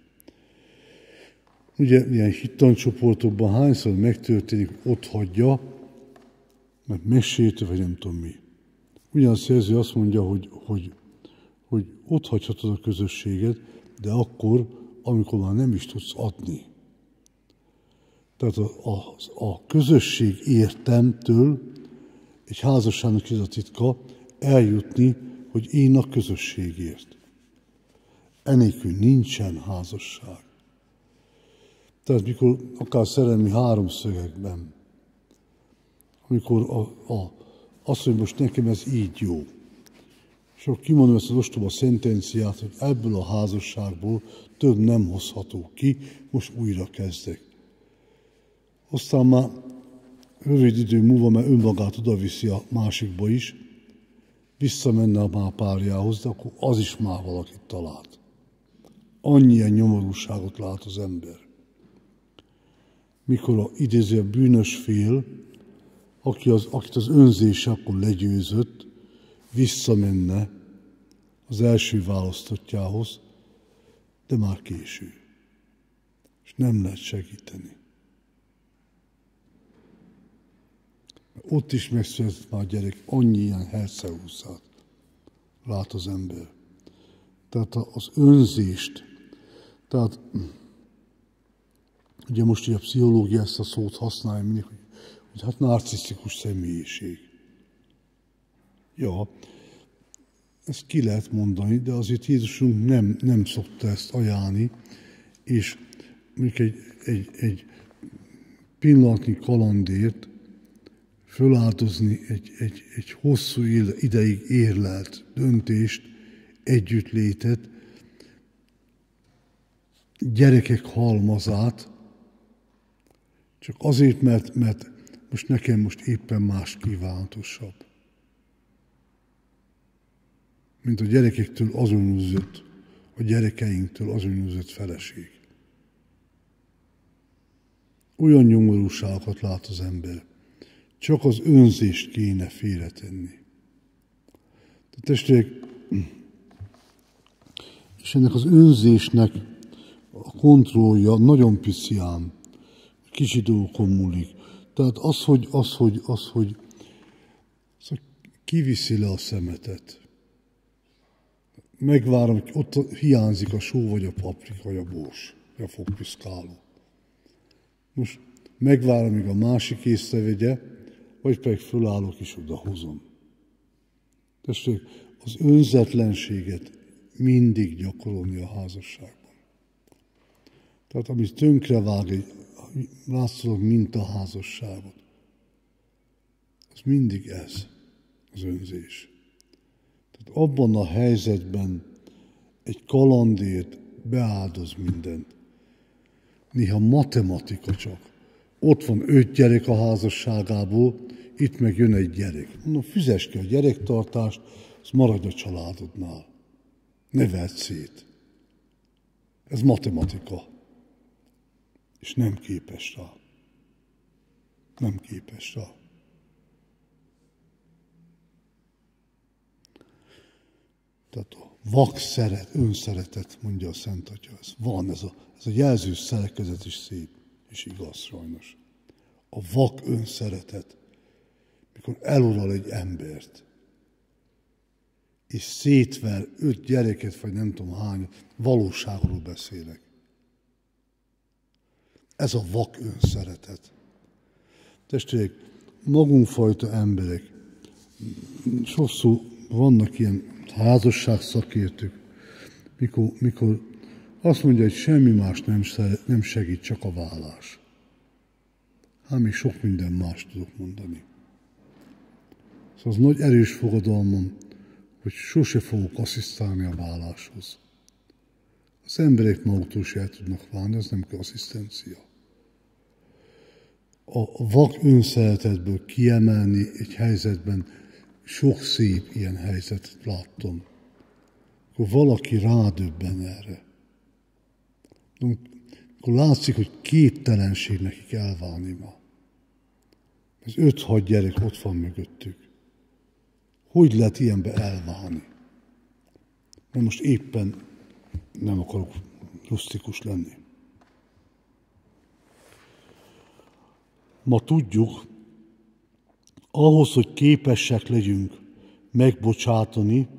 Ugye ilyen hittancsoportokban hányszor megtörténik, hogy ott hagyja, mert megsértő, vagy nem tudom mi. Ugyan a szerző azt mondja, hogy, hogy, hogy ott hagyhatod a közösséget, de akkor, amikor már nem is tudsz adni. Tehát a, a, a közösség értemtől egy házasságnak ez a titka eljutni, hogy én a közösségért. Enélkül nincsen házasság. Tehát mikor akár szerelmi háromszögekben, amikor a, a, azt, hogy most nekem ez így jó, és akkor kimondom ezt az ostoba szentenciát, hogy ebből a házasságból több nem hozható ki, most újra kezdek. Aztán már rövid idő múlva, mert önmagát odaviszi a másikba is, visszamenne a már párjához, de akkor az is már valakit talált. Annyian nyomorúságot lát az ember. Mikor a idéző bűnös fél, aki az, akit az önzése akkor legyőzött, visszamenne az első választottjához, de már késő. És nem lehet segíteni. Ott is megszületett már a gyerek, annyi ilyen herceúszát lát az ember. Tehát az önzést, tehát ugye most így a pszichológia ezt a szót használja mindig, hogy, hogy hát narcisztikus személyiség. Ja, ezt ki lehet mondani, de azért Jézusunk nem, nem szokta ezt ajánlani, és mondjuk egy, egy, egy pillanatnyi kalandért föláldozni egy, egy, egy hosszú ideig érlelt döntést, együttlétet, gyerekek halmazát, csak azért, mert, mert most nekem most éppen más kívánatosabb. Mint a gyerekektől azonozott, a gyerekeinktől azonozott feleség. Olyan nyomorúságokat lát az ember. Csak az önzést kéne félretenni. De testvérek, és ennek az önzésnek a kontrollja nagyon pici ám, kicsi dolgokon múlik. Tehát az, hogy, az, hogy, az, hogy, az, hogy kiviszi le a szemetet. Megvárom, hogy ott hiányzik a só, vagy a paprika, vagy a bors, vagy a fogpiszkáló. Most megvárom, míg a másik észrevegye, vagy pedig fölállok és odahozom. Tessék, az önzetlenséget mindig gyakorolni a házasságban. Tehát amit tönkrevág egy látszólag mintaházasságot, az mindig ez, az önzés. Tehát abban a helyzetben egy kalandért beáldoz mindent. Néha matematika csak. Ott van öt gyerek a házasságából, itt meg jön egy gyerek. Mondom, fizess ki a gyerektartást, az maradj a családodnál. Ne vedd szét. Ez matematika. És nem képes rá. Nem képes rá. Tehát a vak szeret, önszeretet, mondja a Szent Atya. Ez van, ez a, ez a jelzős szerkezet is szép, és igaz sajnos. A vak önszeretet, mikor elural egy embert, és szétver öt gyereket, vagy nem tudom hány, valóságról beszélek. Ez a vak önszeretet. Testvérek, magunkfajta emberek, sokszor vannak ilyen házasságszakértők, mikor, mikor azt mondja, hogy semmi más nem, nem segít, csak a vállás. Hát még sok minden más tudok mondani. Szóval az nagy erős fogadalmam, hogy sose fogok asszisztálni a válláshoz. Az emberek maguktól is el tudnak válni, az nem kell asszisztencia. A vak önszeretetből kiemelni egy helyzetben, sok szép ilyen helyzetet láttam. Akkor valaki rádöbben erre. Akkor látszik, hogy képtelenség nekik elválni ma. Az öt-hat gyerek ott van mögöttük. Hogy lehet ilyenbe elválni? Mert most éppen nem akarok rusztikus lenni. Ma tudjuk, ahhoz, hogy képesek legyünk megbocsátani,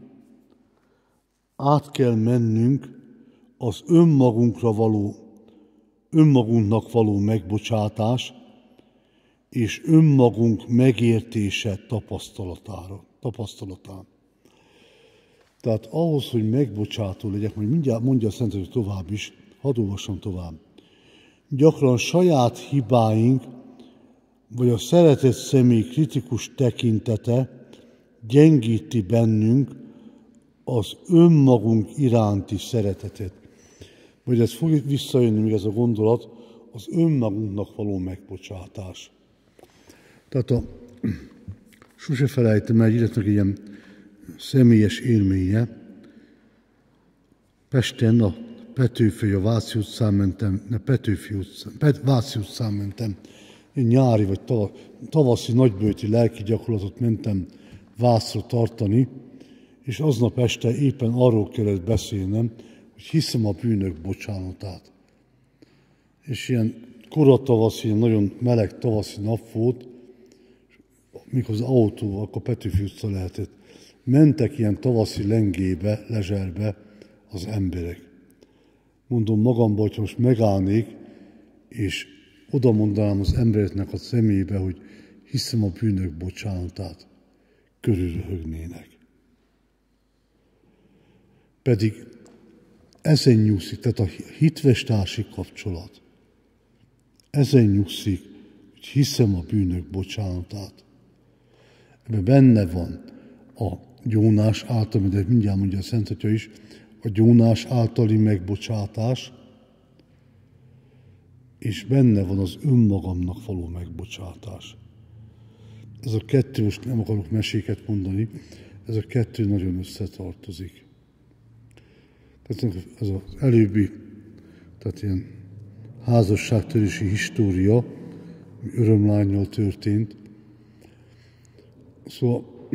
át kell mennünk az önmagunkra való, önmagunknak való megbocsátás és önmagunk megértése tapasztalatára, tapasztalatán. Tehát ahhoz, hogy megbocsátó legyek, majd mindjárt mondja a Szentírás tovább is, hadd olvassam tovább. Gyakran saját hibáink, vagy a szeretett személy kritikus tekintete gyengíti bennünk az önmagunk iránti szeretetet. Vagy ez fog visszajönni még ez a gondolat, az önmagunknak való megbocsátás. Tehát a, sose felejtem el, illetve egy ilyen személyes élménye. Pesten, a Petőfi, a Váci utcán mentem, ne Petőfi utcán, Pet, Váci utcán mentem, én nyári vagy tavaszi nagybőti lelki gyakorlatot mentem Vácra tartani, és aznap este éppen arról kellett beszélnem, hogy hiszem a bűnök bocsánatát. És ilyen koratavaszi, ilyen nagyon meleg tavaszi nap volt, mikor az autó, akkor Petőfi utca lehetett. Mentek ilyen tavaszi lengébe, lezserbe az emberek. Mondom magamban, hogy most megállnék, és oda mondanám az embereknek a szemébe, hogy hiszem a bűnök bocsánatát, körülröhögnének. Pedig ezen nyugszik, tehát a hitvestársi kapcsolat, ezen nyugszik, hogy hiszem a bűnök bocsánatát. Ebben benne van a gyónás által, de mindjárt mondja a Szent Atya is, a gyónás általi megbocsátás, és benne van az önmagamnak való megbocsátás. Ez a kettő, most nem akarok meséket mondani, ez a kettő nagyon összetartozik. Tehát ez az előbbi, tehát ilyen házasságtörési história, ami örömlánnyal történt. Szóval,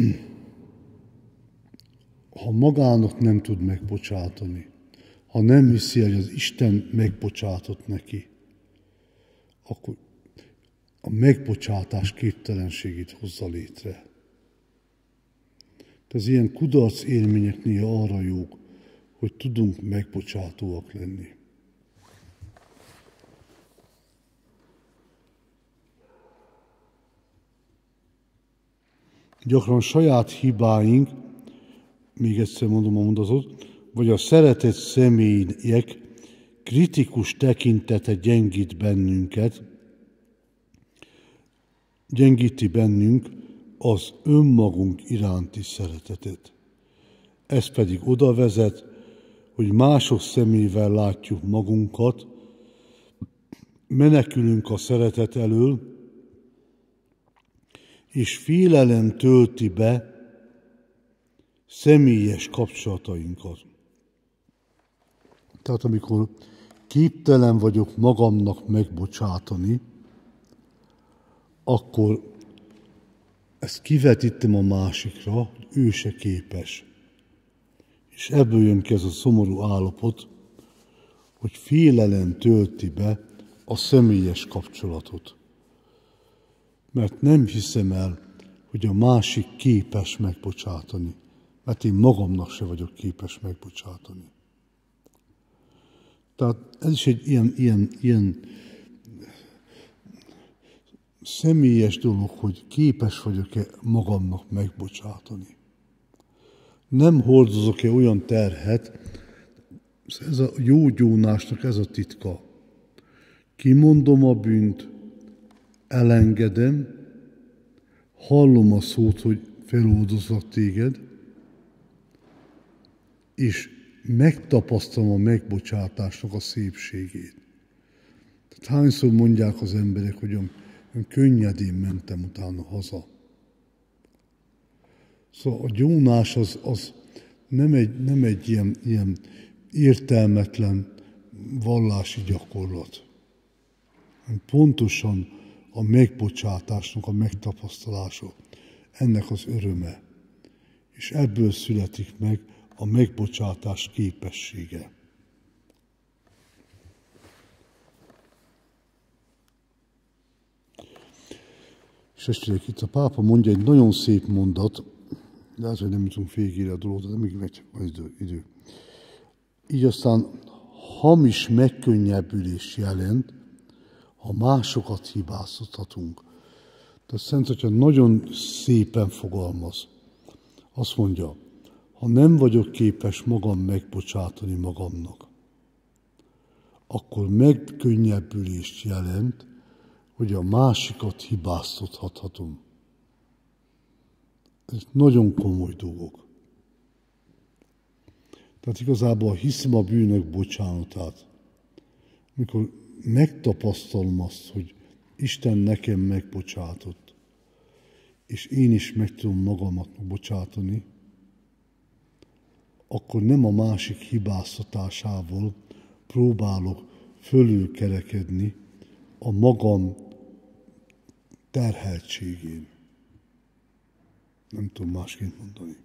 ha magának nem tud megbocsátani, ha nem hiszi, hogy az Isten megbocsátott neki, akkor a megbocsátás képtelenségét hozza létre. Az ilyen kudarc élmények néha arra jók, hogy tudunk megbocsátóak lenni. Gyakran saját hibáink, még egyszer mondom a mondatot, vagy a szeretett személyek kritikus tekintete gyengít bennünket, gyengíti bennünk az önmagunk iránti szeretetet. Ez pedig oda vezet, hogy mások szemével látjuk magunkat, menekülünk a szeretet elől, és félelem tölti be személyes kapcsolatainkat. Tehát amikor képtelen vagyok magamnak megbocsátani, akkor ezt kivetítem a másikra, hogy ő se képes. És ebből jön ki ez a szomorú állapot, hogy félelem tölti be a személyes kapcsolatot. Mert nem hiszem el, hogy a másik képes megbocsátani, mert én magamnak se vagyok képes megbocsátani. Tehát ez is egy ilyen, ilyen, ilyen személyes dolog, hogy képes vagyok-e magamnak megbocsátani. Nem hordozok-e olyan terhet, ez a jó gyónásnak ez a titka. Kimondom a bűnt, elengedem, hallom a szót, hogy feloldozlak téged, és megtapasztalom a megbocsátásnak a szépségét. Tehát hányszor mondják az emberek, hogy olyan könnyedén mentem utána haza. Szóval a gyónás az, az nem egy, nem egy ilyen, ilyen értelmetlen vallási gyakorlat. Pontosan a megbocsátásnak a megtapasztalása, ennek az öröme. És ebből születik meg a megbocsátás képessége. És testvérek, itt a pápa mondja egy nagyon szép mondat, de az, hogy nem jutunk végére a dolgot, de még megy az idő, idő. Így aztán hamis megkönnyebbülés jelent, ha másokat hibáztathatunk. De a Szent Atya nagyon szépen fogalmaz. Azt mondja, ha nem vagyok képes magam megbocsátani magamnak, akkor megkönnyebbülést jelent, hogy a másikat hibáztathatom. Ez nagyon komoly dolgok. Tehát igazából hiszem a bűnök bocsánatát. Amikor megtapasztalom azt, hogy Isten nekem megbocsátott, és én is meg tudom magamat bocsátani, akkor nem a másik hibáztatásával próbálok fölülkerekedni a magam terheltségén. Nem tudom másként mondani.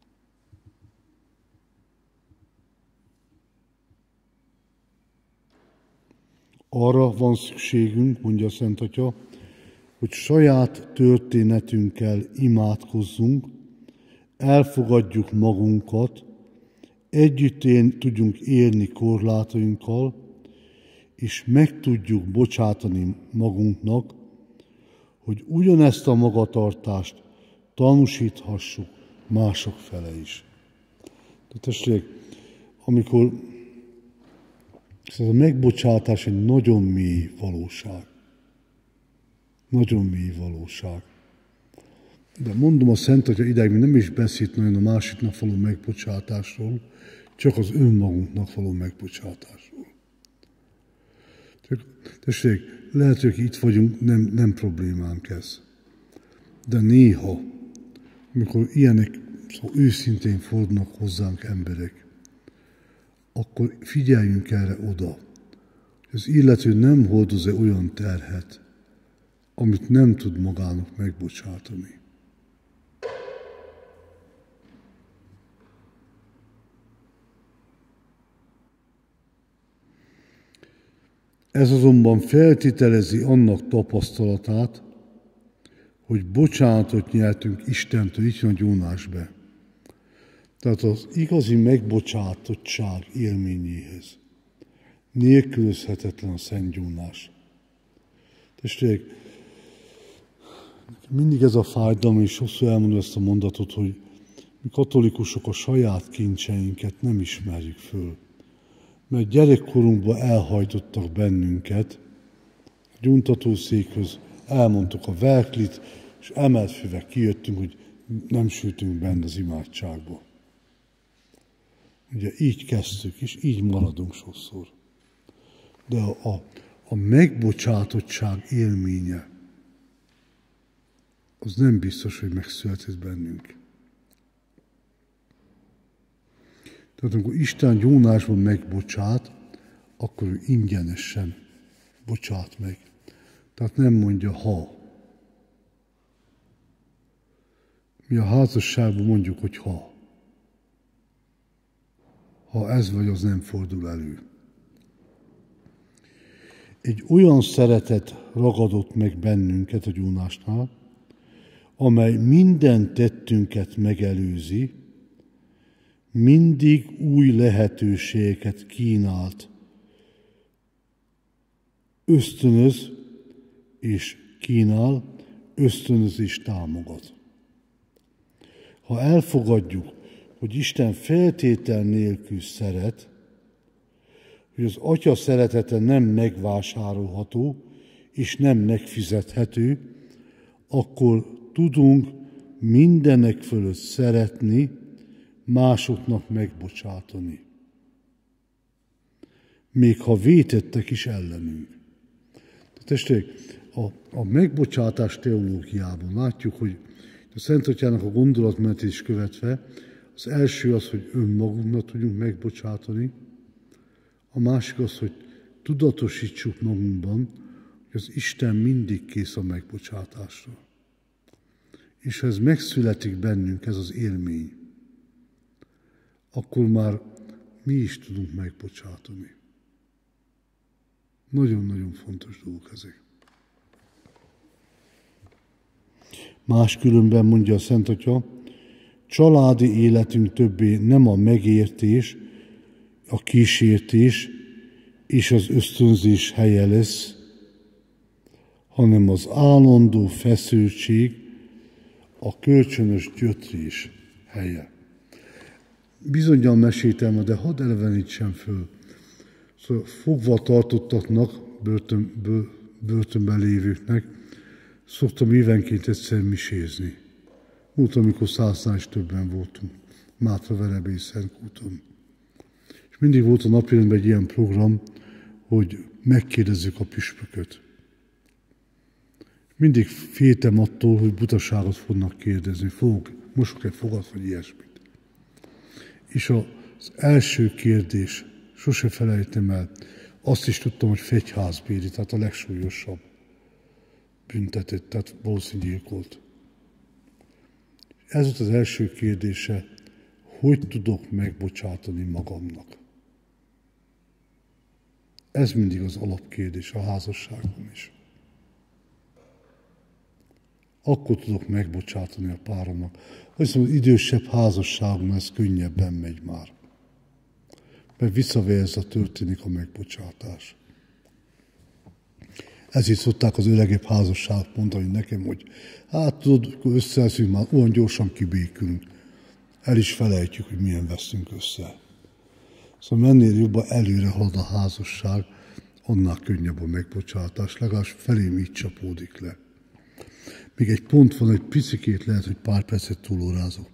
Arra van szükségünk, mondja a Szent Atya, hogy saját történetünkkel imádkozzunk, elfogadjuk magunkat, együtt én tudjunk élni korlátainkkal, és meg tudjuk bocsátani magunknak, hogy ugyanezt a magatartást tanúsíthassuk mások fele is. De testvérek, amikor ez a megbocsátás egy nagyon mély valóság. Nagyon mély valóság. De mondom a Szent Atya ideig, még nem is beszélt nagyon a másiknak való megbocsátásról, csak az önmagunknak való megbocsátásról. Tessék, lehet, hogy itt vagyunk, nem, nem problémánk ez. De néha, amikor ilyenek szóval őszintén fordulnak hozzánk emberek, akkor figyeljünk erre oda. Az illető nem hordoz-e olyan terhet, amit nem tud magának megbocsátani. Ez azonban feltételezi annak tapasztalatát, hogy bocsánatot nyertünk Istentől, így van gyónásbe. Tehát az igazi megbocsátottság élményéhez nélkülözhetetlen a szent gyónás. Testvérek, mindig ez a fájdalom, és sokszor elmondom ezt a mondatot, hogy mi katolikusok a saját kincseinket nem ismerjük föl. Mert gyerekkorunkban elhajtottak bennünket, a gyóntatószékhöz elmondtuk a verklit, és emelt füvek kijöttünk, hogy nem sültünk benne az imádságba. Ugye így kezdtük, és így maradunk sokszor. De a, a, a megbocsátottság élménye, az nem biztos, hogy megszületett bennünk. Tehát amikor Isten gyónásban megbocsát, akkor ő ingyenesen bocsát meg. Tehát nem mondja ha. Mi a házasságban mondjuk, hogy ha. Ha ez vagy, az nem fordul elő. Egy olyan szeretet ragadott meg bennünket a gyónásnál, amely minden tettünket megelőzi, mindig új lehetőségeket kínált, ösztönöz és kínál, ösztönöz és támogat. Ha elfogadjuk, hogy Isten feltétel nélkül szeret, hogy az Atya szeretete nem megvásárolható és nem megfizethető, akkor tudunk mindenek fölött szeretni, másoknak megbocsátani. Még ha vétettek is ellenünk. Testvérek, a, a megbocsátás teológiában látjuk, hogy a Szent Atyának a gondolatmenetét is követve, az első az, hogy önmagunknak tudjunk megbocsátani, a másik az, hogy tudatosítsuk magunkban, hogy az Isten mindig kész a megbocsátásra. És ha ez megszületik bennünk, ez az élmény, akkor már mi is tudunk megbocsátani. Nagyon-nagyon fontos dolgok ezek. Máskülönben mondja a Szent Atya, családi életünk többé nem a megértés, a kísértés és az ösztönzés helye lesz, hanem az állandó feszültség, a kölcsönös gyötrés helye. Bizonyan meséltem, de hadd elevenítsem föl. Szóval fogva tartottaknak, börtön, bő, börtönben lévőknek, szoktam évenként egyszer misézni. Múlt, amikor száznál is többen voltunk, Mátra-Verebély Szentkúton. És mindig volt a napirendben egy ilyen program, hogy megkérdezzük a püspököt. Mindig féltem attól, hogy butaságot fognak kérdezni. Fog, mosok egy fogat, vagy ilyesmit. És az első kérdés, sose felejtem el, azt is tudtam, hogy fegyházbéli, tehát a legsúlyosabb büntetett, tehát valószínűleg gyilkolt. Ez volt az első kérdése, hogy tudok megbocsátani magamnak. Ez mindig az alapkérdés a házasságban is. Akkor tudok megbocsátani a páromnak. Azt mondom, az idősebb házasságban ez könnyebben megy már. Mert visszaverza történik a megbocsátás. Ezért szokták az öregebb házasságot mondani nekem, hogy hát tudod, akkor összeeszünk, már olyan gyorsan kibékülünk. El is felejtjük, hogy milyen veszünk össze. Szóval mennél jobban előre halad a házasság, annál könnyebb a megbocsátás, legalábbis felém így csapódik le. Még egy pont van, egy picikét lehet, hogy pár percet túlórázok.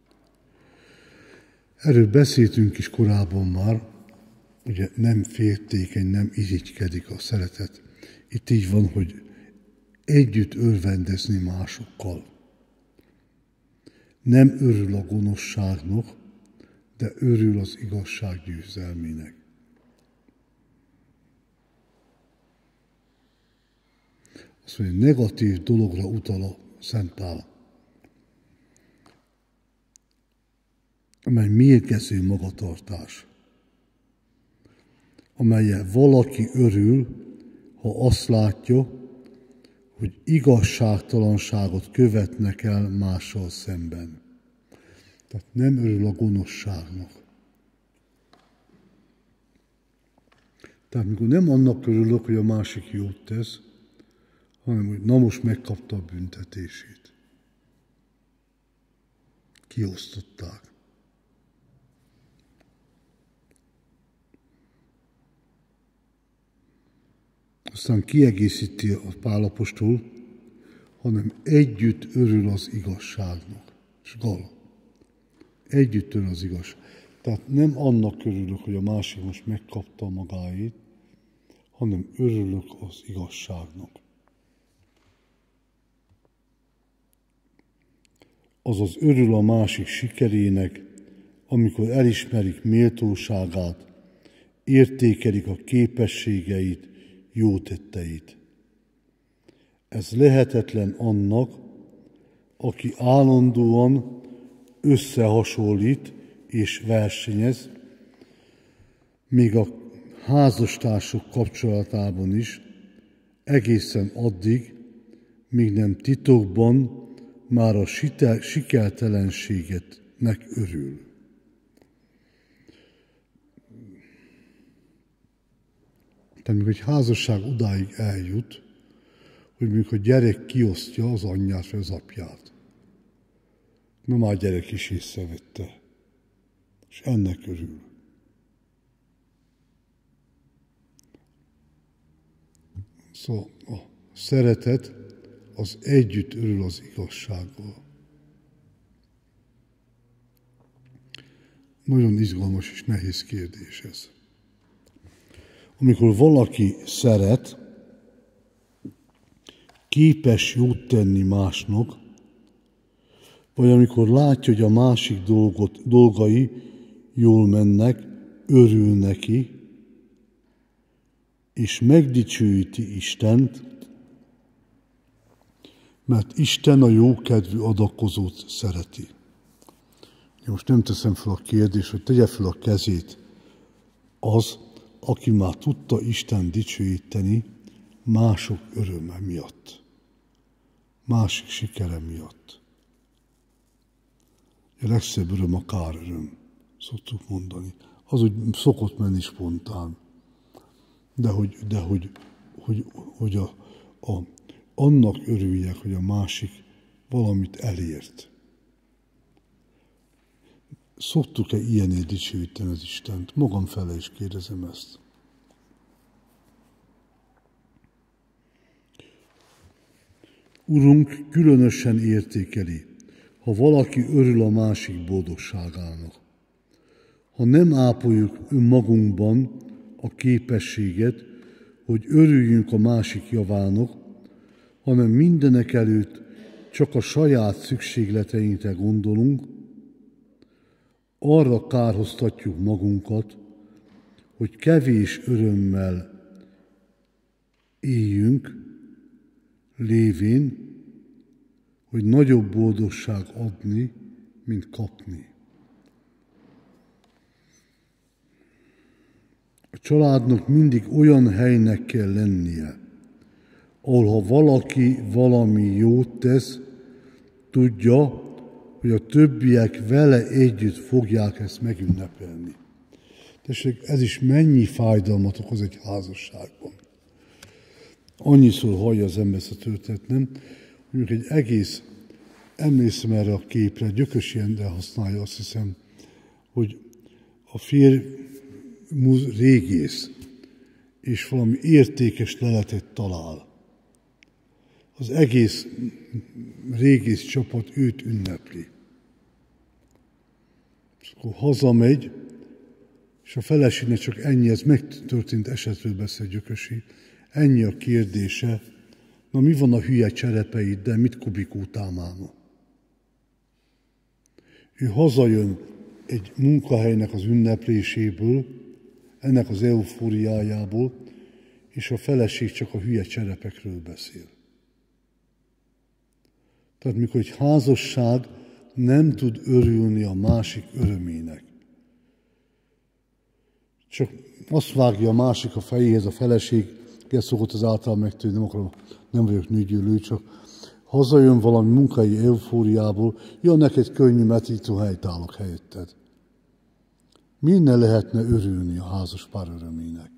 Erről beszéltünk is korábban már, ugye nem féltékeny, nem irigykedik a szeretet. Itt így van, hogy együtt örvendezni másokkal. Nem örül a gonoszságnak, de örül az igazság győzelmének. Azt mondja, negatív dologra utal a Szent Pál, amely mérgező magatartás, amelyen valaki örül, ha azt látja, hogy igazságtalanságot követnek el mással szemben. Tehát nem örül a gonoszságnak. Tehát mikor nem annak örülök, hogy a másik jót tesz, hanem hogy na most megkapta a büntetését. Kiosztották. Aztán kiegészíti a Pál apostol, hanem együtt örül az igazságnak. És gal. Együtt örül az igazság. Tehát nem annak örülök, hogy a másik most megkapta a magáét, hanem örülök az igazságnak. Azaz örül a másik sikerének, amikor elismerik méltóságát, értékelik a képességeit, jó tetteit. Ez lehetetlen annak, aki állandóan összehasonlít és versenyez, még a házastársak kapcsolatában is, egészen addig, míg nem titokban már a sikertelenségetnek örül. Tehát még egy házasság odáig eljut, hogy mikor a gyerek kiosztja az anyját vagy az apját. Na már a gyerek is észrevette, és ennek örül. Szóval a szeretet az együtt örül az igazsággal. Nagyon izgalmas és nehéz kérdés ez. Amikor valaki szeret, képes jót tenni másnak, vagy amikor látja, hogy a másik dolgot, dolgai jól mennek, örül neki, és megdicsőíti Istent, mert Isten a jókedvű adakozót szereti. Én most nem teszem fel a kérdést, hogy tegye fel a kezét az, aki már tudta Isten dicsőíteni mások öröme miatt. másik sikere miatt. A legszebb öröm a káröröm, szoktuk mondani. Az úgy szokott menni spontán. De hogy, de hogy, hogy, hogy a, a, annak örüljek, hogy a másik valamit elért. Szoktuk-e ilyené dicsőíteni az Istent? Magam fele is kérdezem ezt. Urunk különösen értékeli, ha valaki örül a másik boldogságának. Ha nem ápoljuk önmagunkban a képességet, hogy örüljünk a másik javának, hanem mindenek előtt csak a saját szükségleteinkre gondolunk, arra kárhoztatjuk magunkat, hogy kevés örömmel éljünk, lévén, hogy nagyobb boldogság adni, mint kapni. A családnak mindig olyan helynek kell lennie, ahol ha valaki valami jót tesz, tudja, hogy a többiek vele együtt fogják ezt megünnepelni. Tessék, ez is mennyi fájdalmat okoz egy házasságban. Annyiszor hallja az ember ezt a történetet, nem? Mondjuk egy egész, emlékszem erre a képre, Gyökösi Endre használja, azt hiszem, hogy a férj régész, és valami értékes leletet talál. Az egész régész csapat őt ünnepli. És akkor hazamegy, és a feleségnek csak ennyi, ez megtörtént esetről beszél Gyökösi, ennyi a kérdése, na mi van a hülye cserepeiddel, mit kubikótál máma? Ő hazajön egy munkahelynek az ünnepléséből, ennek az eufóriájából, és a feleség csak a hülye cserepekről beszél. Tehát mikor egy házasság nem tud örülni a másik örömének, csak azt vágja a másik a fejéhez, a feleség, ez szokott az általán megtűnni, nem akarom, nem vagyok nőgyűlő, csak hazajön valami munkai eufóriából, ja, neked könnyű, mert itt a helytállok helyetted. Minden lehetne örülni a házas pár örömének?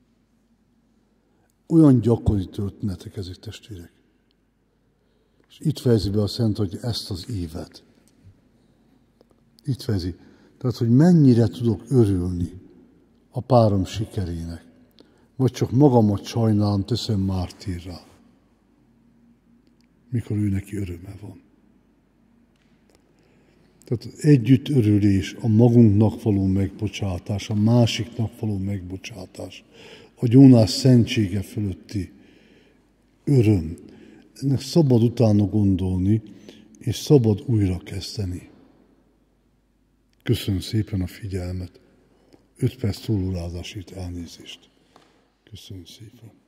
Olyan gyakori történetek ezek, testvérek. És itt fejezi be a Szent, hogy ezt az évet. Itt fejezi. Tehát, hogy mennyire tudok örülni a párom sikerének. Vagy csak magamat sajnálom, teszem mártírrá. Mikor ő neki öröme van. Tehát együtt örülés, a magunknak való megbocsátás, a másiknak való megbocsátás, a gyónás szentsége fölötti öröm. Ennek szabad utána gondolni, és szabad újra kezdeni. Köszönöm szépen a figyelmet. Öt perc túlórázásért elnézést. Köszönöm szépen.